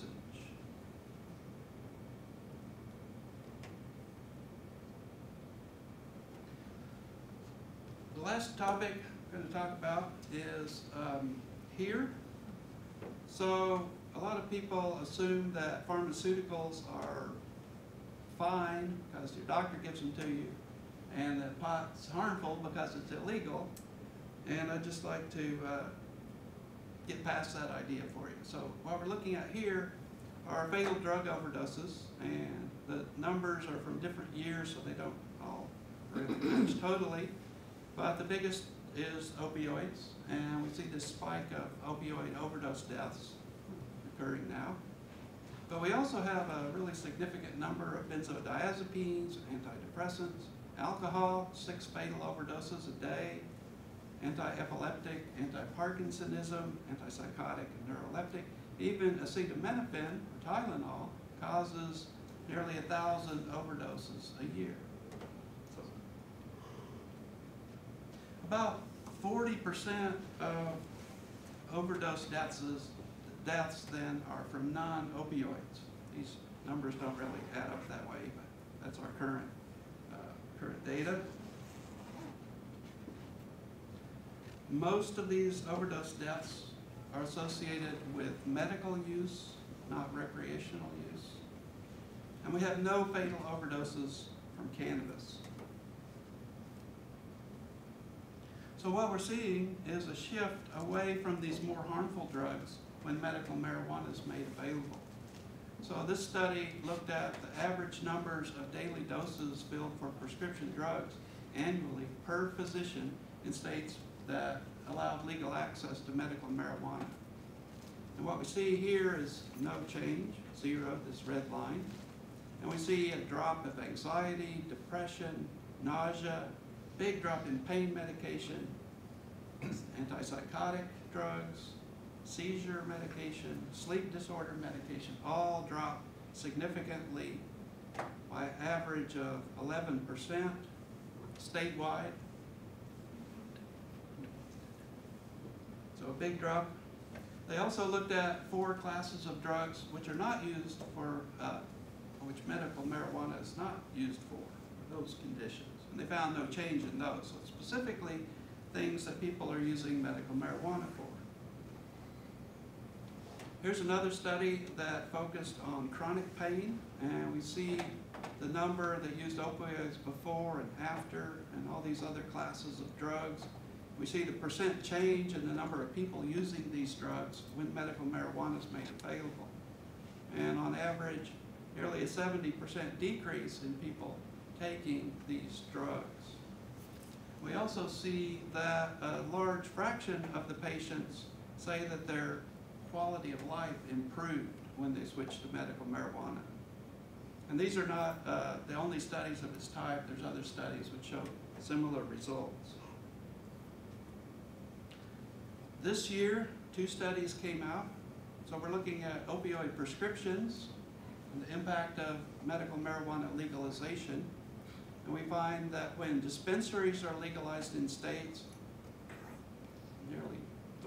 The last topic I'm going to talk about is here. So a lot of people assume that pharmaceuticals are fine because your doctor gives them to you, and that pot's harmful because it's illegal. And I'd just like to get past that idea for you. So what we're looking at here are fatal drug overdoses, and the numbers are from different years, so they don't all really match totally. But the biggest is opioids, and we see this spike of opioid overdose deaths occurring now. But we also have a really significant number of benzodiazepines, antidepressants, alcohol, 6 fatal overdoses a day, anti-epileptic, anti-Parkinsonism, antipsychotic, and neuroleptic. Even acetaminophen, or Tylenol, causes nearly 1,000 overdoses a year. So, about 40% of overdose deaths then are from non-opioids. These numbers don't really add up that way, but that's our current data. Most of these overdose deaths are associated with medical use, not recreational use. And we have no fatal overdoses from cannabis. So what we're seeing is a shift away from these more harmful drugs when medical marijuana is made available. So this study looked at the average numbers of daily doses filled for prescription drugs annually per physician in states that allowed legal access to medical marijuana. And what we see here is no change, 0, this red line. And we see a drop of anxiety, depression, nausea, big drop in pain medication, antipsychotic drugs, seizure medication, sleep disorder medication, all drop significantly by an average of 11% statewide. So a big drop. They also looked at 4 classes of drugs which are not used for, which medical marijuana is not used for those conditions. And they found no change in those. So specifically, things that people are using medical marijuana for. Here's another study that focused on chronic pain, and we see the number that used opioids before and after, and all these other classes of drugs. We see the percent change in the number of people using these drugs when medical marijuana is made available. And on average, nearly a 70% decrease in people taking these drugs. We also see that a large fraction of the patients say that their quality of life improved when they switched to medical marijuana. And these are not the only studies of this type. There's other studies which show similar results. This year, 2 studies came out. So we're looking at opioid prescriptions and the impact of medical marijuana legalization. And we find that when dispensaries are legalized in states, nearly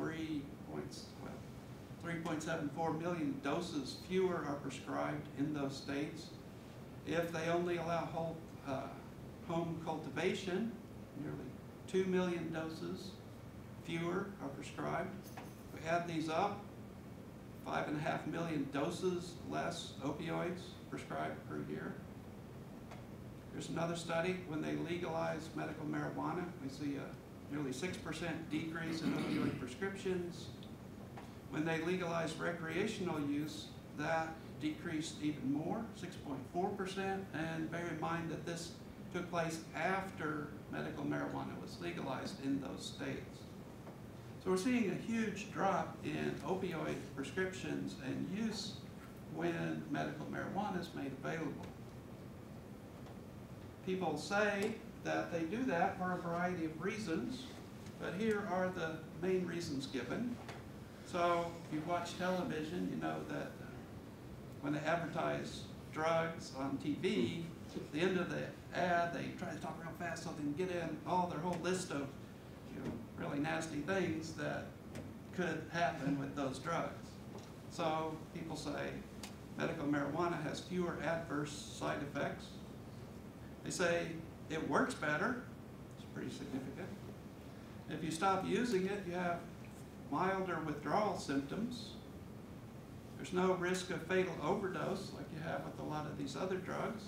3.74 million doses fewer are prescribed in those states. If they only allow home cultivation, nearly 2 million doses fewer are prescribed. If we add these up, 5.5 million doses less opioids prescribed per year. Here's another study. When they legalized medical marijuana, we see a nearly 6% decrease in opioid prescriptions. When they legalized recreational use, that decreased even more, 6.4%. And bear in mind that this took place after medical marijuana was legalized in those states. So we're seeing a huge drop in opioid prescriptions and use when medical marijuana is made available. People say that they do that for a variety of reasons, but here are the main reasons given. So if you watch television, you know that when they advertise drugs on TV, at the end of the ad, they try to talk real fast so they can get in all their whole list of really nasty things that could happen with those drugs. So people say medical marijuana has fewer adverse side effects. They say it works better. It's pretty significant. If you stop using it, you have milder withdrawal symptoms. There's no risk of fatal overdose like you have with a lot of these other drugs.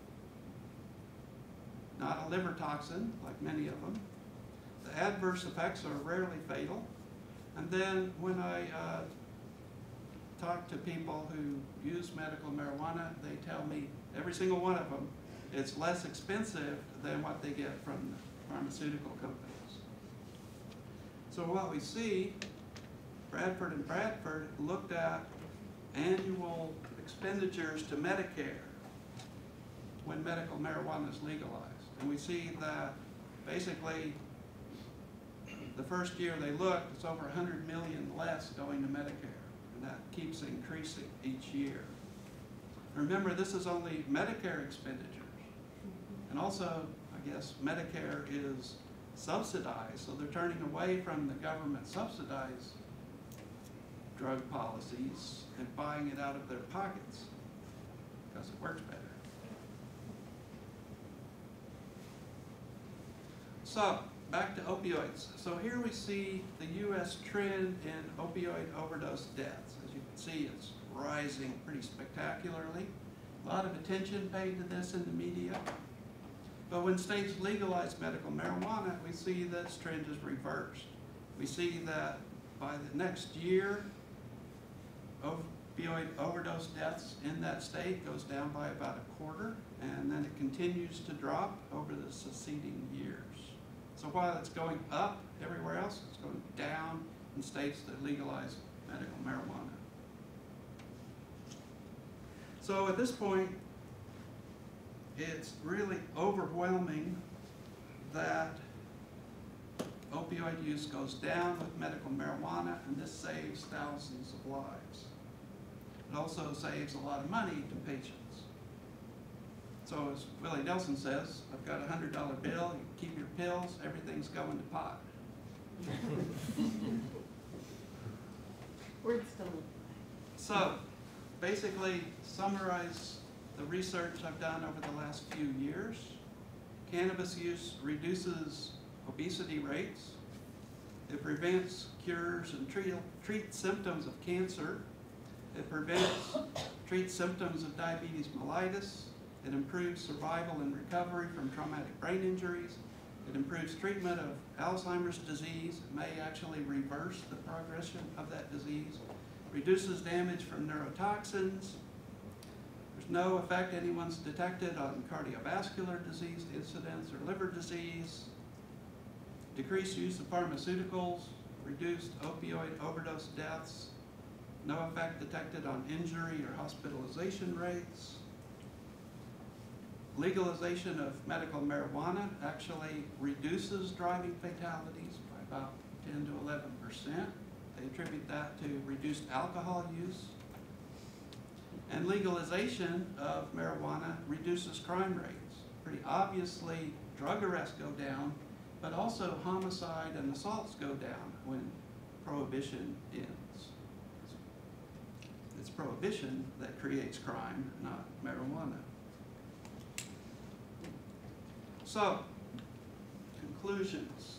Not a liver toxin like many of them. The adverse effects are rarely fatal. And then when I talk to people who use medical marijuana, they tell me every single one of them it's less expensive than what they get from the pharmaceutical companies. So what we see, Bradford and Bradford looked at annual expenditures to Medicare when medical marijuana is legalized. And we see that basically the first year they looked, it's over 100 million less going to Medicare, and that keeps increasing each year. Remember, this is only Medicare expenditures. And also, I guess, Medicare is subsidized, so they're turning away from the government subsidized drug policies and buying it out of their pockets because it works better. So, back to opioids. So here we see the U.S. trend in opioid overdose deaths. As you can see, it's rising pretty spectacularly. A lot of attention paid to this in the media. But when states legalize medical marijuana, we see this trend is reversed. We see that by the next year, opioid overdose deaths in that state goes down by about 1/4, and then it continues to drop over the succeeding years. So while it's going up everywhere else, it's going down in states that legalize medical marijuana. So at this point, it's really overwhelming that opioid use goes down with medical marijuana, and this saves thousands of lives. It also saves a lot of money to patients. So as Willie Nelson says, I've got a $100 bill, you keep your pills, everything's going to pot. Words don't. So, basically, summarize the research I've done over the last few years. Cannabis use reduces obesity rates. It prevents, cures, and treats symptoms of cancer. It treats symptoms of diabetes mellitus. It improves survival and recovery from traumatic brain injuries. It improves treatment of Alzheimer's disease. It may actually reverse the progression of that disease. Reduces damage from neurotoxins. There's no effect anyone's detected on cardiovascular disease incidence or liver disease. Decreased use of pharmaceuticals. Reduced opioid overdose deaths. No effect detected on injury or hospitalization rates. Legalization of medical marijuana actually reduces driving fatalities by about 10 to 11%. They attribute that to reduced alcohol use. And legalization of marijuana reduces crime rates. Pretty obviously, drug arrests go down, but also homicide and assaults go down when prohibition ends. It's prohibition that creates crime, not marijuana. So, conclusions.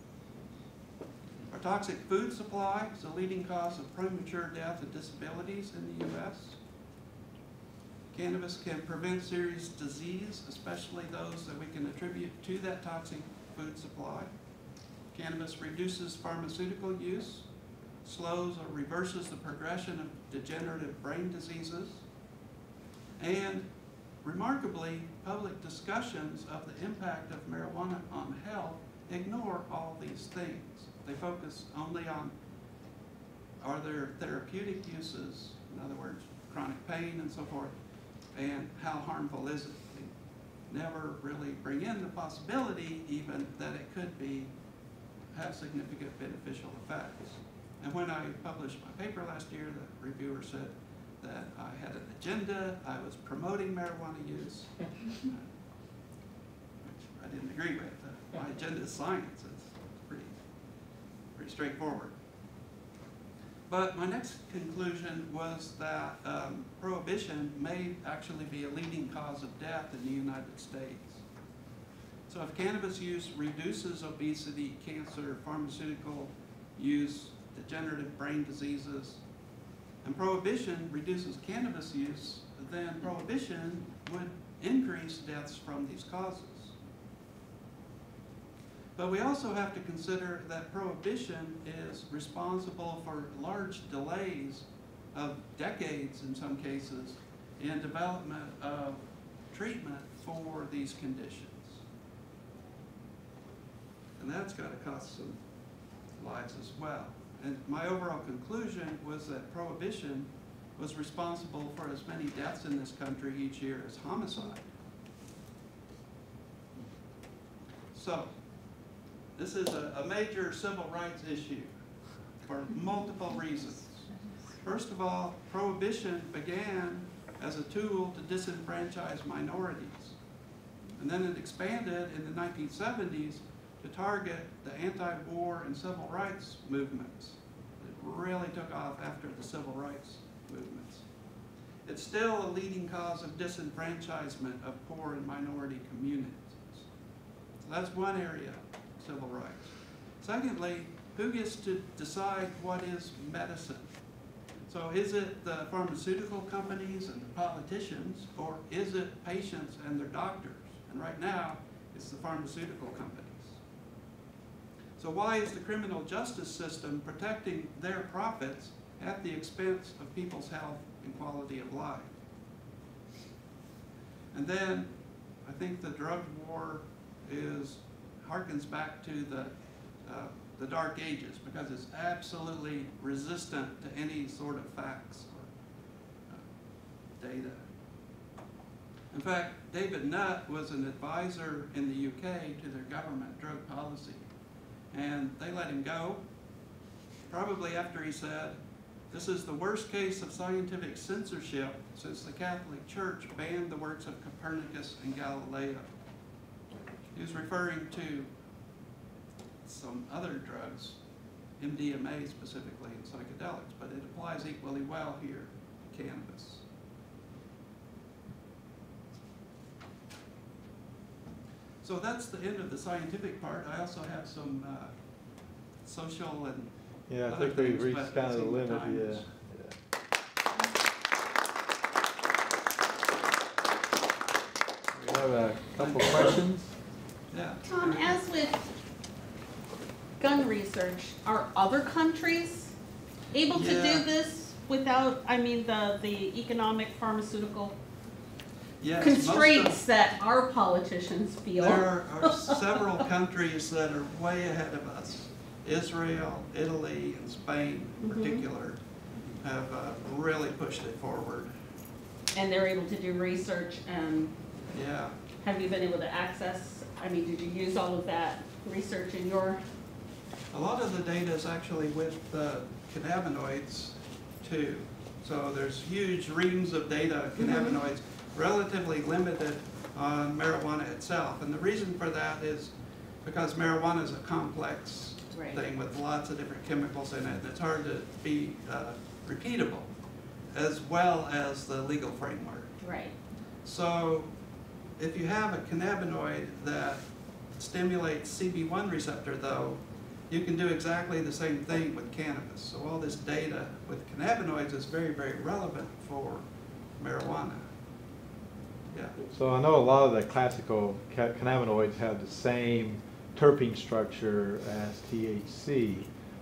Our toxic food supply is the leading cause of premature death and disabilities in the U.S. Cannabis can prevent serious disease, especially those that we can attribute to that toxic food supply. Cannabis reduces pharmaceutical use, slows or reverses the progression of degenerative brain diseases, and remarkably, public discussions of the impact of marijuana on health ignore all these things. They focus only on, are there therapeutic uses, in other words, chronic pain and so forth, and how harmful is it? They never really bring in the possibility even that it could have significant beneficial effects. And when I published my paper last year, the reviewer said that I had an agenda, I was promoting marijuana use, which I didn't agree with. My agenda is science. It's pretty straightforward. But my next conclusion was that prohibition may actually be a leading cause of death in the United States. So if cannabis use reduces obesity, cancer, pharmaceutical use, degenerative brain diseases, and prohibition reduces cannabis use, then prohibition would increase deaths from these causes. But we also have to consider that prohibition is responsible for large delays of decades, in some cases, in development of treatment for these conditions. And that's got to cost some lives as well. And my overall conclusion was that prohibition was responsible for as many deaths in this country each year as homicide. So, this is a major civil rights issue for multiple reasons. First of all, prohibition began as a tool to disenfranchise minorities. And then it expanded in the 1970s to target the anti-war and civil rights movements. It really took off after the civil rights movements. It's still a leading cause of disenfranchisement of poor and minority communities. So that's one area, civil rights. Secondly, who gets to decide what is medicine? So is it the pharmaceutical companies and the politicians, or is it patients and their doctors? And right now, it's the pharmaceutical companies. So why is the criminal justice system protecting their profits at the expense of people's health and quality of life? And then I think the drug war harkens back to the the Dark Ages because it's absolutely resistant to any sort of facts or data. In fact, David Nutt was an advisor in the UK to their government drug policy, and they let him go, probably after he said, "This is the worst case of scientific censorship since the Catholic Church banned the works of Copernicus and Galileo." He was referring to some other drugs, MDMA specifically, and psychedelics, but it applies equally well here to cannabis. So that's the end of the scientific part. I also have some social and Yeah, I other think we've things, reached but kind of the I see limit, what time yeah. is. We have a couple questions. Yeah. Tom, as with gun research, are other countries able to Yeah. do this without, I mean, the economic, pharmaceutical Yes, constraints that our politicians feel? There are several countries that are way ahead of us. Israel, Italy, and Spain in Mhm. particular have really pushed it forward. And they're able to do research, and Yeah. have you been able to access, I mean, did you use all of that research in your? A lot of the data is actually with cannabinoids too. So there's huge reams of data, cannabinoids, relatively limited on marijuana itself. And the reason for that is because marijuana is a complex Right. thing with lots of different chemicals in it. It's hard to be repeatable, as well as the legal framework. Right. So if you have a cannabinoid that stimulates CB1 receptor, though, you can do exactly the same thing with cannabis. So all this data with cannabinoids is very, very relevant for marijuana. Yeah. So I know a lot of the classical cannabinoids have the same terpene structure as THC.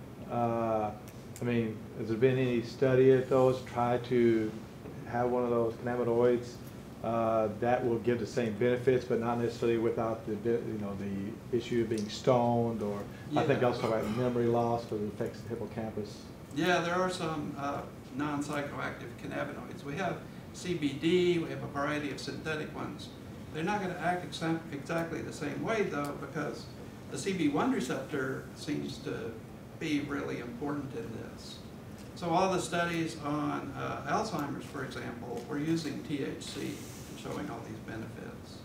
I mean, has there been any study of those, try to have one of those cannabinoids that will give the same benefits, but not necessarily without the issue of being stoned, or I think Yeah. also about memory loss because it affects the hippocampus. Yeah, there are some non-psychoactive cannabinoids. We have CBD, we have a variety of synthetic ones. They're not going to act exactly the same way, though, because the CB1 receptor seems to be really important in this. So all the studies on Alzheimer's, for example, were using THC and showing all these benefits.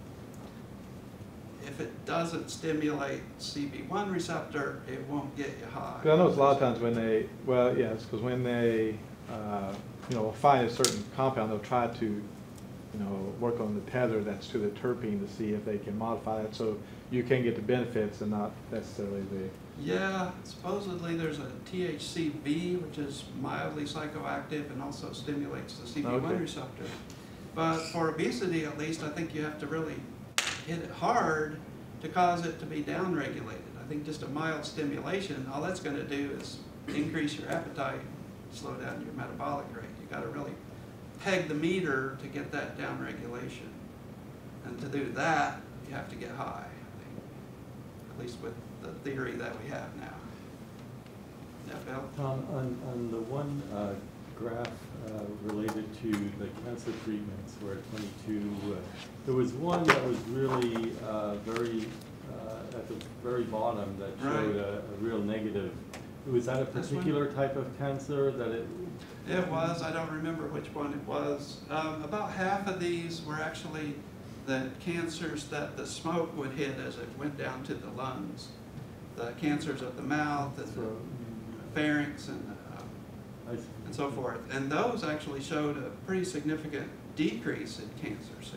If it doesn't stimulate CB1 receptor, it won't get you high. Because I know it's a lot of times when they, well, yes, because when they, find a certain compound, they'll try to, work on the tether that's to the terpene to see if they can modify it so you can get the benefits and not necessarily the. Yeah, supposedly there's a THCV, which is mildly psychoactive and also stimulates the CB1 Okay. receptor. But for obesity, at least, I think you have to really hit it hard to cause it to be downregulated. I think just a mild stimulation, all that's going to do is increase your appetite, slow down your metabolic rate. You got to really peg the meter to get that downregulation. And to do that, you have to get high, I think, at least with the theory that we have now. Yeah, Bill? Tom, on the one graph related to the cancer treatments, where 22, there was one that was really very, at the very bottom that showed a real negative. Was that a This one? particular type of cancer that it? It was, I don't remember which one it was. About half of these were actually the cancers that the smoke would hit as it went down to the lungs. The cancers of the mouth and the pharynx and so forth. And those actually showed a pretty significant decrease in cancer, so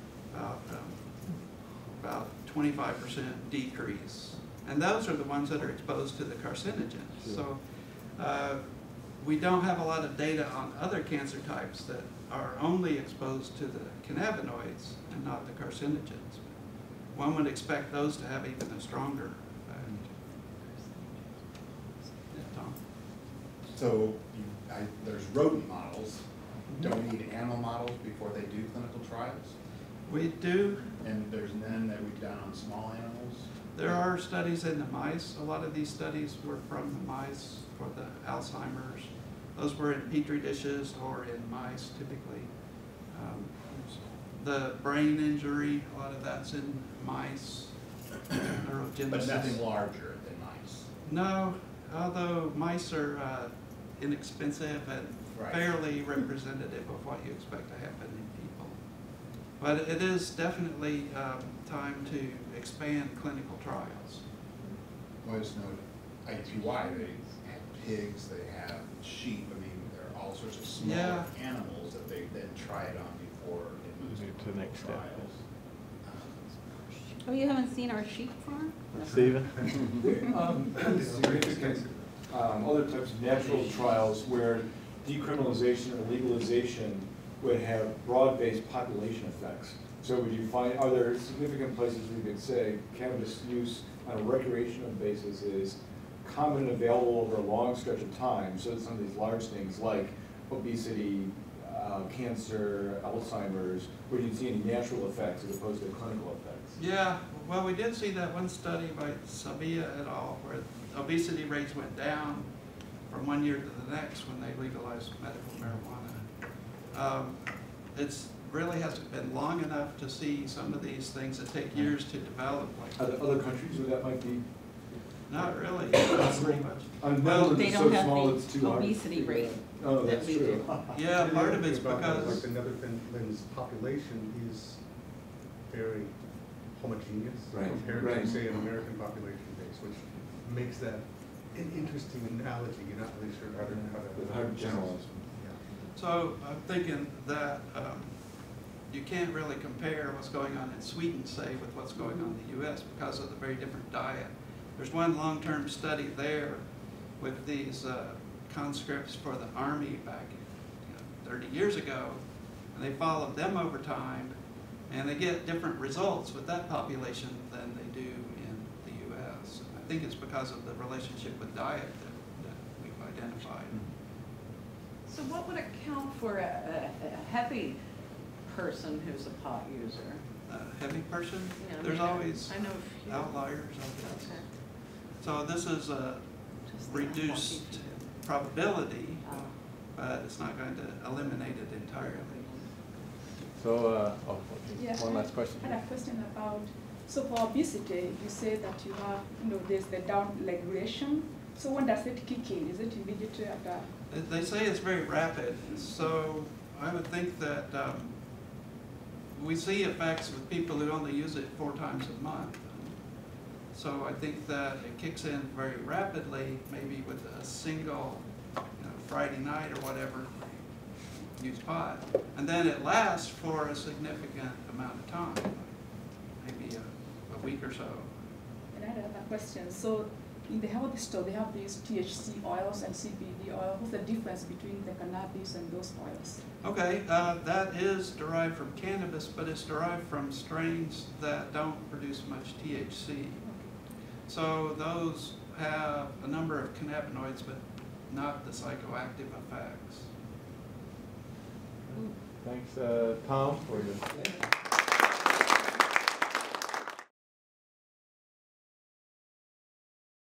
about 25% decrease. And those are the ones that are exposed to the carcinogens. Sure. So we don't have a lot of data on other cancer types that are only exposed to the cannabinoids and not the carcinogens. One would expect those to have even a stronger effect. Yeah, Tom? So there's rodent models. Don't need animal models before they do clinical trials. We do. And there's none that we've done on small animals. There are studies in the mice. A lot of these studies were from the mice for the Alzheimer's. Those were in petri dishes or in mice typically. The brain injury, a lot of that's in mice. Neurogenesis. But nothing larger than mice. No, although mice are inexpensive and Right. fairly representative of what you expect to happen in people. But it is definitely time to expand clinical trials. Was no ITY, they have pigs, they have sheep, I mean, there are all sorts of small Yeah. animals that they then try it on before it moves Move to to the next step, trials. Oh, you haven't seen our sheep farm? Stephen? Significant other types of natural trials where decriminalization or legalization would have broad-based population effects. So would you find, are there significant places we could say cannabis use on a recreational basis is common and available over a long stretch of time, so that some of these large things like obesity, cancer, Alzheimer's, would you see any natural effects as opposed to clinical effects? Yeah, well, we did see that one study by Sabia et al. Where obesity rates went down from one year to the next when they legalized medical marijuana. It's really hasn't been long enough to see some of these things that take years to develop. Are Like, there other countries where that might be? not really, not pretty much. Well, They it's don't so have small, the it's too hard. obesity rate Oh, that that's we true. do. Yeah, part of it's About that, because, like the Netherlands population is very homogeneous Right, compared right. to, say, an American population base, which makes that an interesting analogy. You're not really sure how to Hard to generalize. Yeah. so I'm thinking that you can't really compare what's going on in Sweden, say, with what's going on in the US because of the very different diet. There's one long-term study there with these conscripts for the Army back 30 years ago, and they followed them over time, and they get different results with that population than they do in the US. And I think it's because of the relationship with diet that we've identified. So what would account for a heavy person who's a pot user? A heavy person, Yeah, I there's mean, always I know a few. outliers, I guess. Okay. So this is a Just reduced lucky to- probability, Oh. but it's not going to eliminate it entirely. So, Yeah, one last question. I had a question about, so for obesity, you say that you have, there's the down regulation. So when does it kick in? Is it immediately after? They say it's very rapid, so I would think that we see effects with people who only use it 4 times a month. So I think that it kicks in very rapidly, maybe with a single Friday night or whatever, use pot. And then it lasts for a significant amount of time, maybe a week or so. And I had another question. So in the health store, they have these THC oils and CBD oil. What's the difference between the cannabis and those oils? Okay, that is derived from cannabis, but it's derived from strains that don't produce much THC. So those have a number of cannabinoids, but not the psychoactive effects. Thanks, Tom, for your